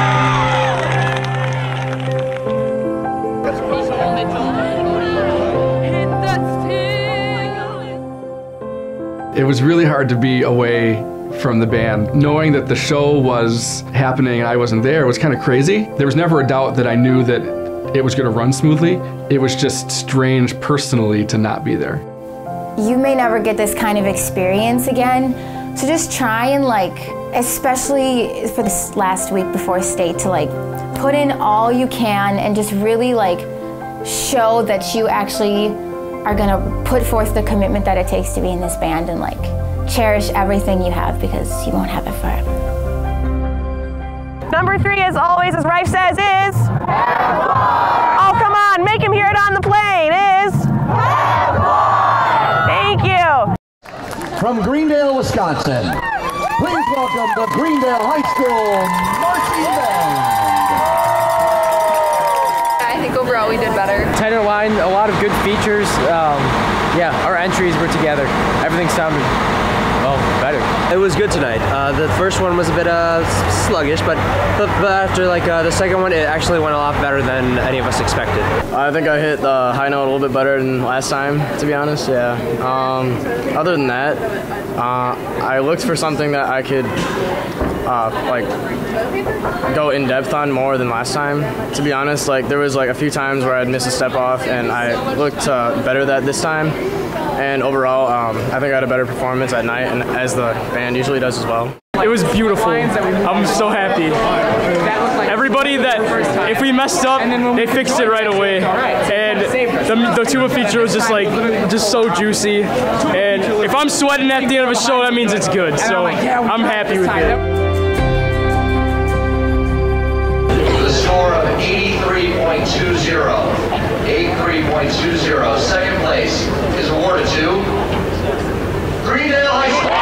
It was really hard to be away from the band. Knowing that the show was happening and I wasn't there was kind of crazy. There was never a doubt that I knew that it was going to run smoothly. It was just strange personally to not be there. You may never get this kind of experience again, so just try and like, especially for this last week before state, to like put in all you can and just really like show that you actually are gonna put forth the commitment that it takes to be in this band and like cherish everything you have because you won't have it forever. Number three, as always, as Rife says, is? Oh, come on, make him hear it on the plane, is? Thank you. From Greendale, Wisconsin, please welcome the Greendale High School Marching Band. I think overall we did better. Tenor line, a lot of good features. Um, yeah, our entries were together. Everything sounded, well, better. It was good tonight. Uh, the first one was a bit uh, sluggish, but, but, but after like uh, the second one, it actually went a lot better than any of us expected. I think I hit the high note a little bit better than last time, to be honest, yeah. Um, other than that, uh, I looked for something that I could Uh, like go in depth on more than last time. To be honest, like there was like a few times where I'd miss a step off, and I looked uh, better that this time. And overall, um, I think I had a better performance at night, and as the band usually does as well. It was beautiful. I'm so happy. Everybody that, if we messed up, they fixed it right away. And the, the tuba feature was just like, just so juicy. And if I'm sweating at the end of a show, that means it's good. So I'm happy with it. The score of eighty-three point two zero. eighty-three point two zero. Second place is awarded to Greendale High School.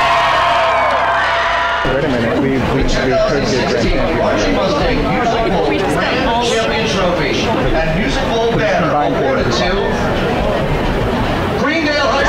Wait a minute, we, we, we could get Marching Mustang Musical Champion Trophy and Musical Banner awarded to Greendale High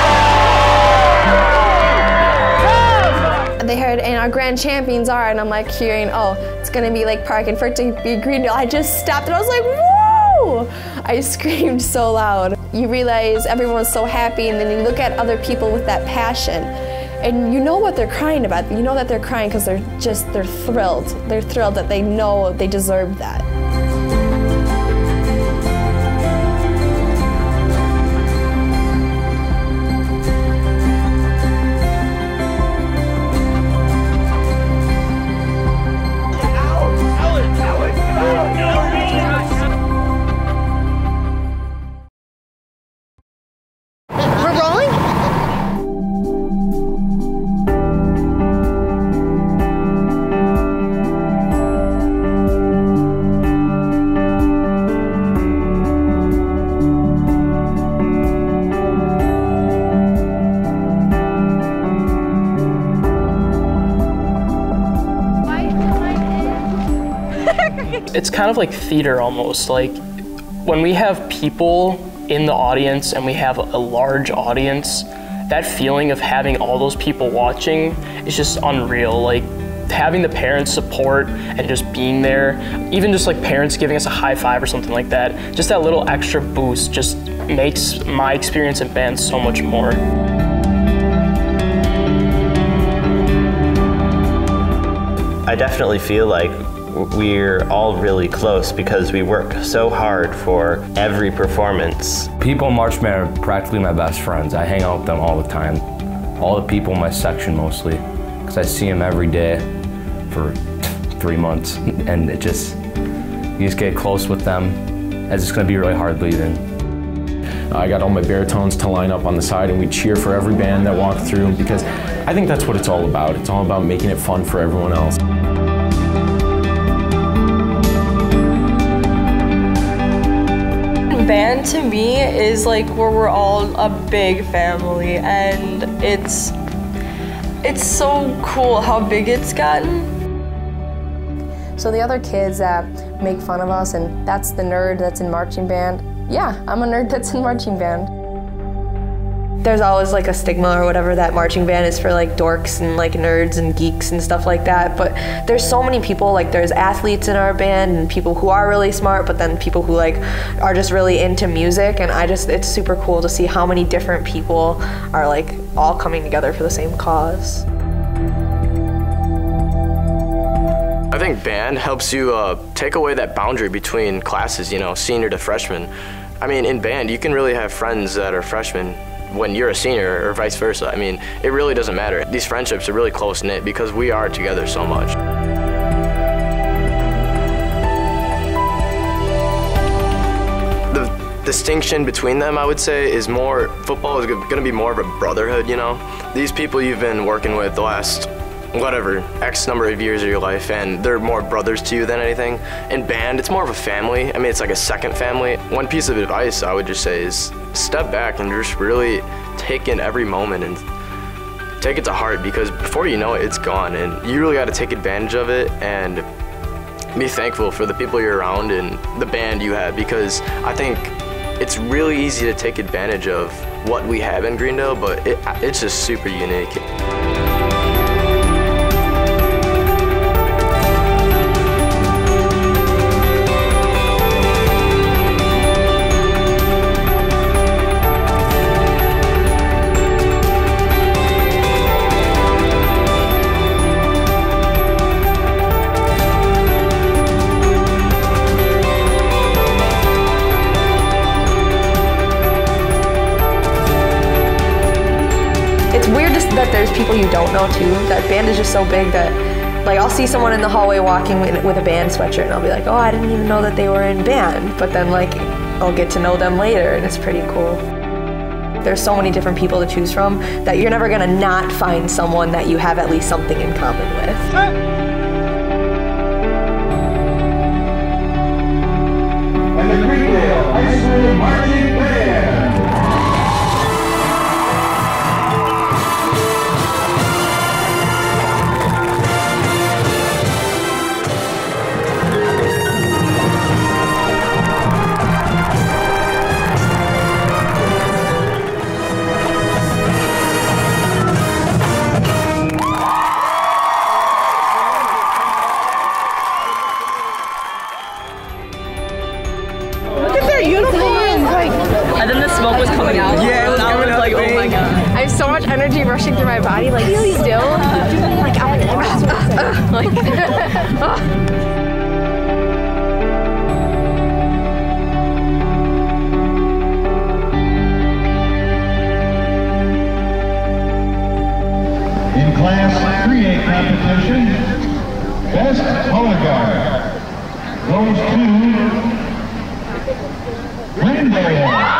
They heard, and our grand champions are, and I'm like hearing, oh, it's gonna be Lake Park, and for it to be Greendale, I just stopped and I was like, woo! I screamed so loud. You realize everyone was so happy, and then you look at other people with that passion, and you know what they're crying about. You know that they're crying because they're just, they're thrilled. They're thrilled that they know they deserve that. kind of like theater almost. Like when we have people in the audience and we have a large audience, that feeling of having all those people watching is just unreal. Like having the parents support and just being there, even just like parents giving us a high five or something like that, just that little extra boost just makes my experience in band so much more. I definitely feel like we're all really close because we work so hard for every performance. People in March Band are practically my best friends. I hang out with them all the time. All the people in my section mostly, because I see them every day for three months. And it just, you just get close with them, as it's gonna be really hard leaving. I got all my baritones to line up on the side and we cheer for every band that walked through because I think that's what it's all about. It's all about making it fun for everyone else. Band to me is like where we're all a big family, and it's it's so cool how big it's gotten. So the other kids that make fun of us, and that's the nerd that's in marching band, yeah, I'm a nerd that's in marching band. There's always like a stigma or whatever that marching band is for like dorks and like nerds and geeks and stuff like that, but there's so many people, like there's athletes in our band and people who are really smart, but then people who like are just really into music, and I just, it's super cool to see how many different people are like all coming together for the same cause. I think band helps you uh, take away that boundary between classes, you know, senior to freshman. I mean, in band, you can really have friends that are freshmen when you're a senior or vice versa. I mean, it really doesn't matter. These friendships are really close-knit because we are together so much. The distinction between them, I would say, is more, football is gonna be more of a brotherhood, you know? These people you've been working with the last, whatever, X number of years of your life, and they're more brothers to you than anything. In band, it's more of a family. I mean, it's like a second family. One piece of advice I would just say is step back and just really take in every moment and take it to heart, because before you know it, it's gone, and you really got to take advantage of it and be thankful for the people you're around and the band you have, because I think it's really easy to take advantage of what we have in Greendale, but it, it's just super unique. That there's people you don't know too. That band is just so big that, like, I'll see someone in the hallway walking with, with a band sweatshirt and I'll be like, oh, I didn't even know that they were in band. But then, like, I'll get to know them later and it's pretty cool. There's so many different people to choose from that you're never gonna not find someone that you have at least something in common with. And the Greendale High School Marching Band. And then the smoke was coming out. Yeah, it was coming out. Like, oh my god. I have so much energy rushing through my body, like still. Like I'm like, uh, like In Class three A competition, Best Color Guard goes to Greendale.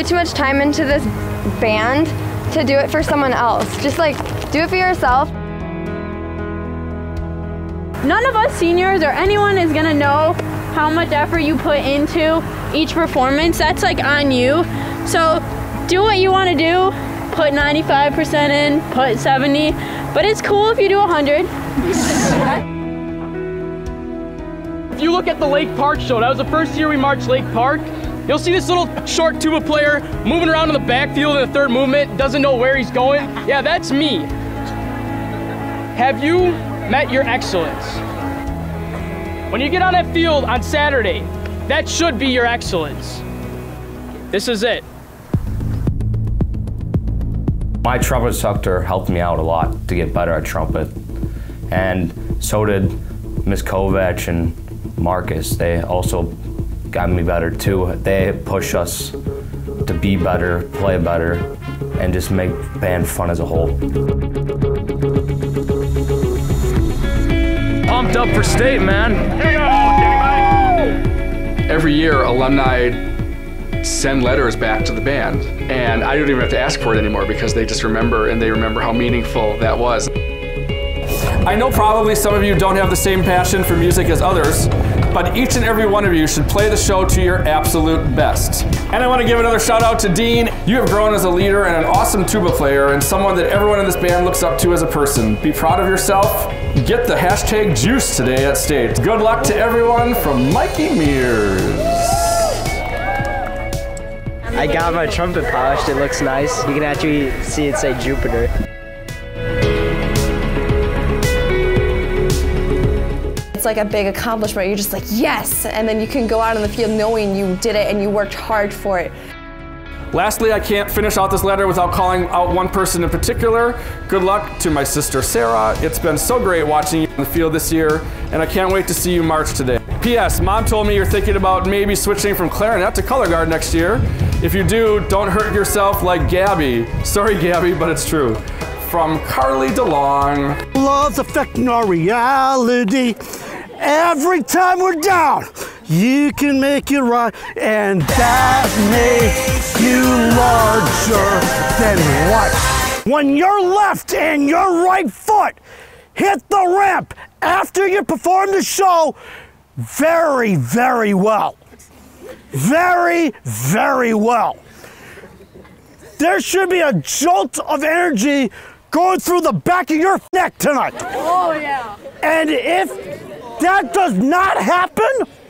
put too much time into this band to do it for someone else. Just like, do it for yourself. None of us seniors or anyone is gonna know how much effort you put into each performance. That's like on you. So do what you wanna do. Put ninety-five percent in, put seventy, but it's cool if you do one hundred. If you look at the Lake Park show, that was the first year we marched Lake Park. You'll see this little short tuba player moving around in the backfield in the third movement, doesn't know where he's going. Yeah, that's me. Have you met your excellence? When you get on that field on Saturday, that should be your excellence. This is it. My trumpet instructor helped me out a lot to get better at trumpet. And so did Miz Kovac and Marcus. They also got me better too. They push us to be better, play better, and just make band fun as a whole. Pumped up for state, man. Every year, alumni send letters back to the band, and I don't even have to ask for it anymore because they just remember, and they remember how meaningful that was. I know probably some of you don't have the same passion for music as others, but each and every one of you should play the show to your absolute best. And I want to give another shout out to Dean. You have grown as a leader and an awesome tuba player and someone that everyone in this band looks up to as a person. Be proud of yourself. Get the hashtag juice today at state. Good luck to everyone from Mikey Mears. I got my trumpet polished, it looks nice. You can actually see it say Jupiter. It's like a big accomplishment. You're just like, yes! And then you can go out in the field knowing you did it and you worked hard for it. Lastly, I can't finish out this letter without calling out one person in particular. Good luck to my sister Sarah. It's been so great watching you in the field this year, and I can't wait to see you march today. P S Mom told me you're thinking about maybe switching from clarinet to color guard next year. If you do, don't hurt yourself like Gabby. Sorry, Gabby, but it's true. From Carly DeLong. Love's affecting our reality. Every time we're down, you can make it right, and that makes you larger than life. When your left and your right foot hit the ramp after you perform the show, very, very well. Very, very well. There should be a jolt of energy going through the back of your neck tonight. Oh, yeah. And if that does not happen,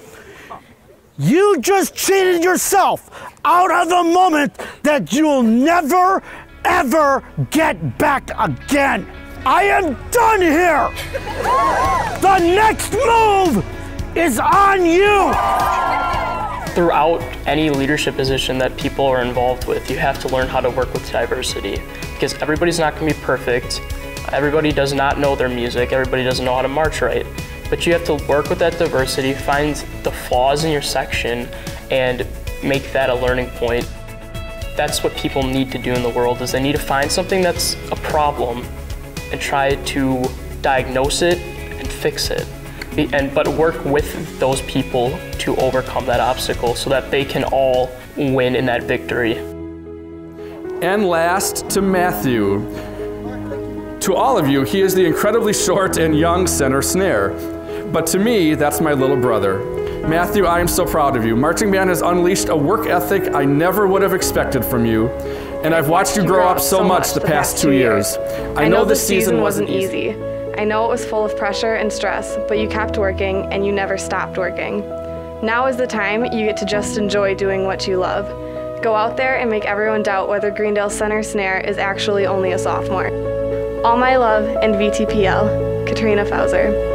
you just cheated yourself out of the moment that you'll never, ever get back again. I am done here. The next move is on you. Throughout any leadership position that people are involved with, you have to learn how to work with diversity, because everybody's not going to be perfect. Everybody does not know their music. Everybody doesn't know how to march right. But you have to work with that diversity, find the flaws in your section, and make that a learning point. That's what people need to do in the world, is they need to find something that's a problem and try to diagnose it and fix it. Be, and, but work with those people to overcome that obstacle so that they can all win in that victory. And last, to Matthew. To all of you, he is the incredibly short and young center snare. But to me, that's my little brother. Matthew, I am so proud of you. Marching band has unleashed a work ethic I never would have expected from you. And I've watched you grow up so much the past two years. I know this season wasn't easy. I know it was full of pressure and stress, but you kept working and you never stopped working. Now is the time you get to just enjoy doing what you love. Go out there and make everyone doubt whether Greendale center snare is actually only a sophomore. All my love and V T P L, Katrina Fauser.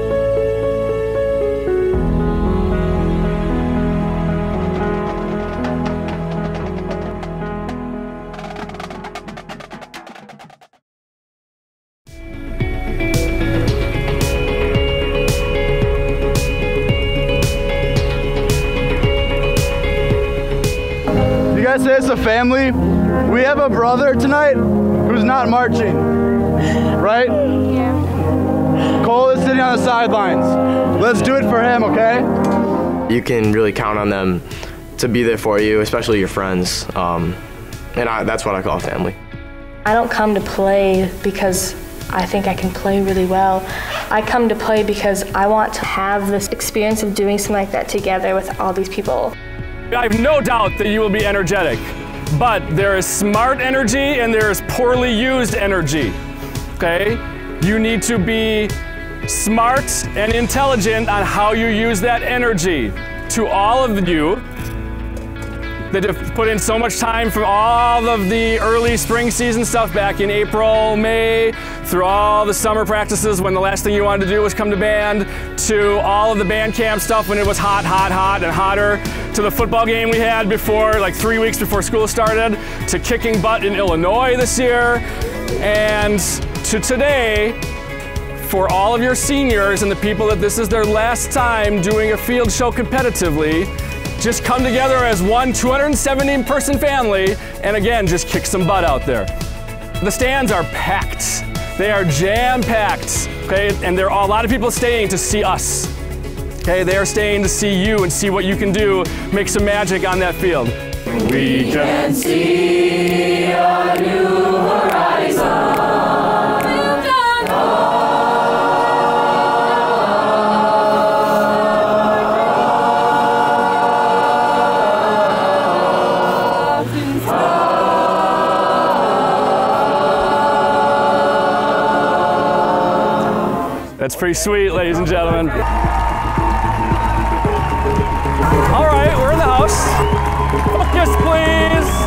You guys say it's a family? We have a brother tonight who's not marching, right? Yeah. Cole is sitting on the sidelines. Let's do it for him, okay? You can really count on them to be there for you, especially your friends. Um, and I, that's what I call family. I don't come to play because I think I can play really well. I come to play because I want to have this experience of doing something like that together with all these people. I have no doubt that you will be energetic, but there is smart energy and there is poorly used energy, okay? You need to be smart and intelligent on how you use that energy. To all of you that have put in so much time from all of the early spring season stuff back in April, May, through all the summer practices when the last thing you wanted to do was come to band, to all of the band camp stuff when it was hot, hot, hot and hotter, to the football game we had before, like three weeks before school started, to kicking butt in Illinois this year, and to today, for all of your seniors and the people that this is their last time doing a field show competitively, just come together as one two hundred seventy person family and again, just kick some butt out there. The stands are packed. They are jam-packed, okay? And there are a lot of people staying to see us, okay? They are staying to see you and see what you can do, make some magic on that field. We can see a new horizon. That's pretty sweet, ladies and gentlemen. All right, we're in the house. Focus, please.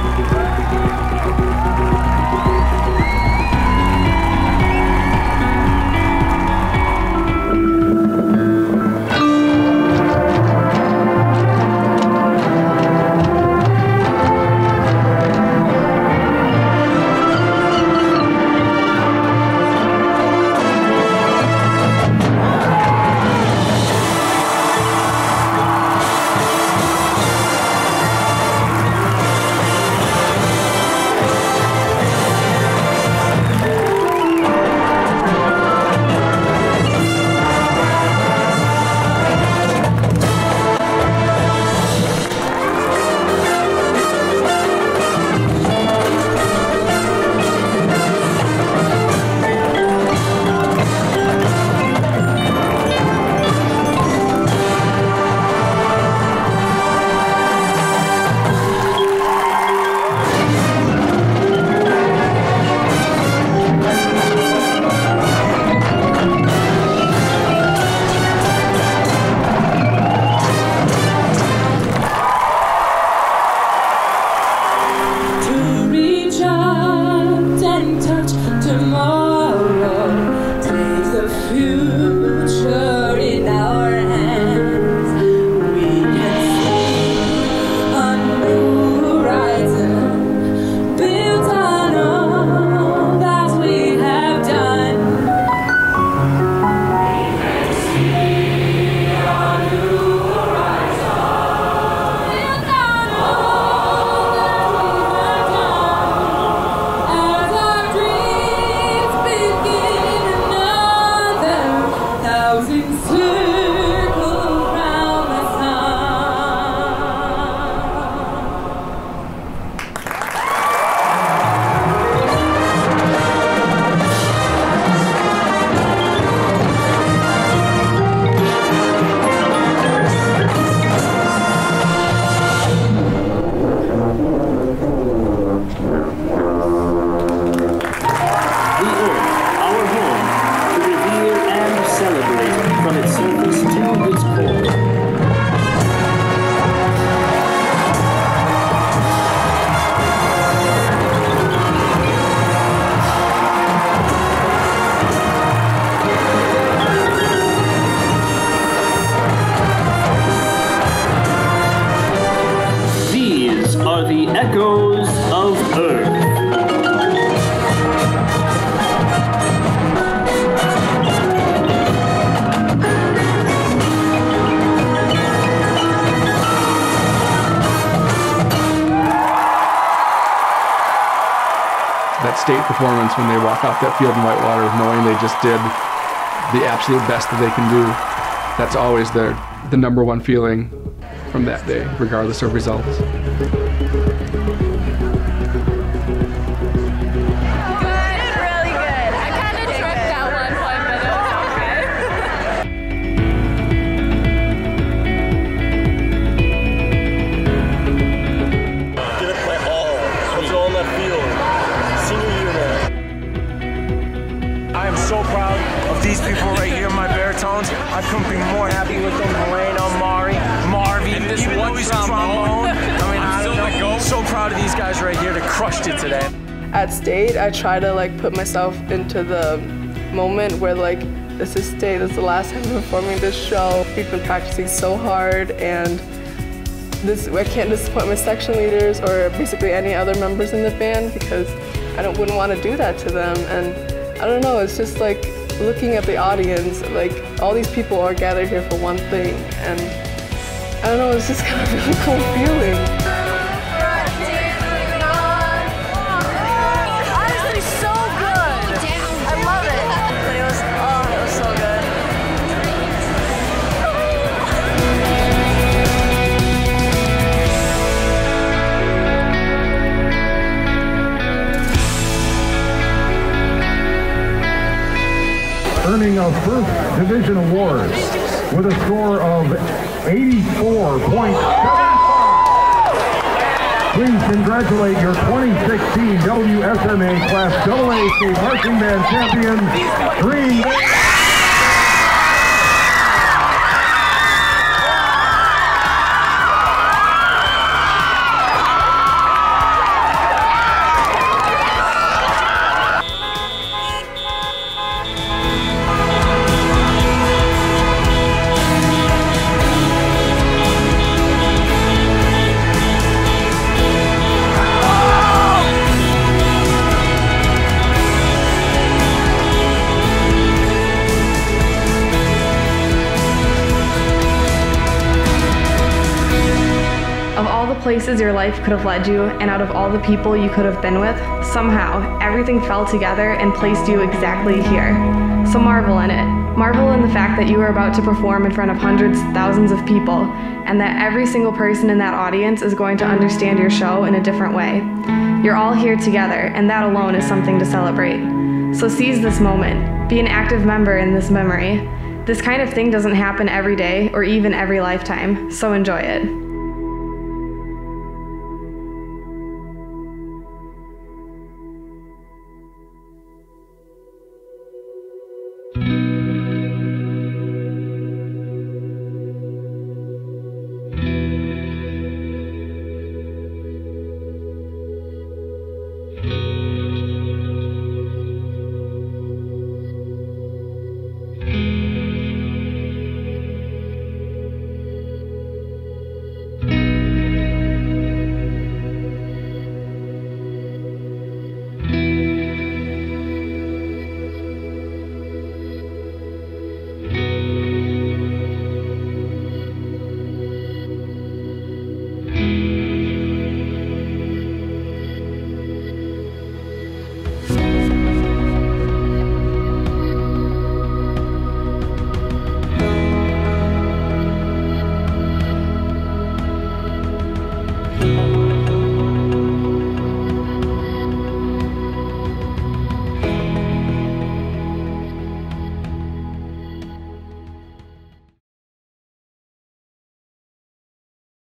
Echoes of Earth. That state performance when they walk off that field in Whitewater, knowing they just did the absolute best that they can do, that's always their, the number one feeling. from that day, regardless of results. These people right here, my baritones, I couldn't be more happy with them. Moreno, Mari, Marvy, and this even though he's a trombone. I mean, I don't know. I'm so proud of these guys right here that crushed it today. At state, I try to like put myself into the moment where like, this is state, this is the last time I'm performing this show. We've been practicing so hard, and this I can't disappoint my section leaders or basically any other members in the band because I don't wouldn't want to do that to them. And I don't know, it's just like, looking at the audience, like all these people are gathered here for one thing, and I don't know, it's just kind of a really cool feeling. Honestly, so good. I love it. It was, oh, it was so good. Earning a first division award with a score of eighty-four point seven five. Please congratulate your twenty sixteen W S M A Class double A State Marching Band champions, Greendale. Places your life could have led you, and out of all the people you could have been with, somehow everything fell together and placed you exactly here. So marvel in it. Marvel in the fact that you are about to perform in front of hundreds, thousands of people, and that every single person in that audience is going to understand your show in a different way. You're all here together, and that alone is something to celebrate. So seize this moment. Be an active member in this memory. This kind of thing doesn't happen every day or even every lifetime, so enjoy it.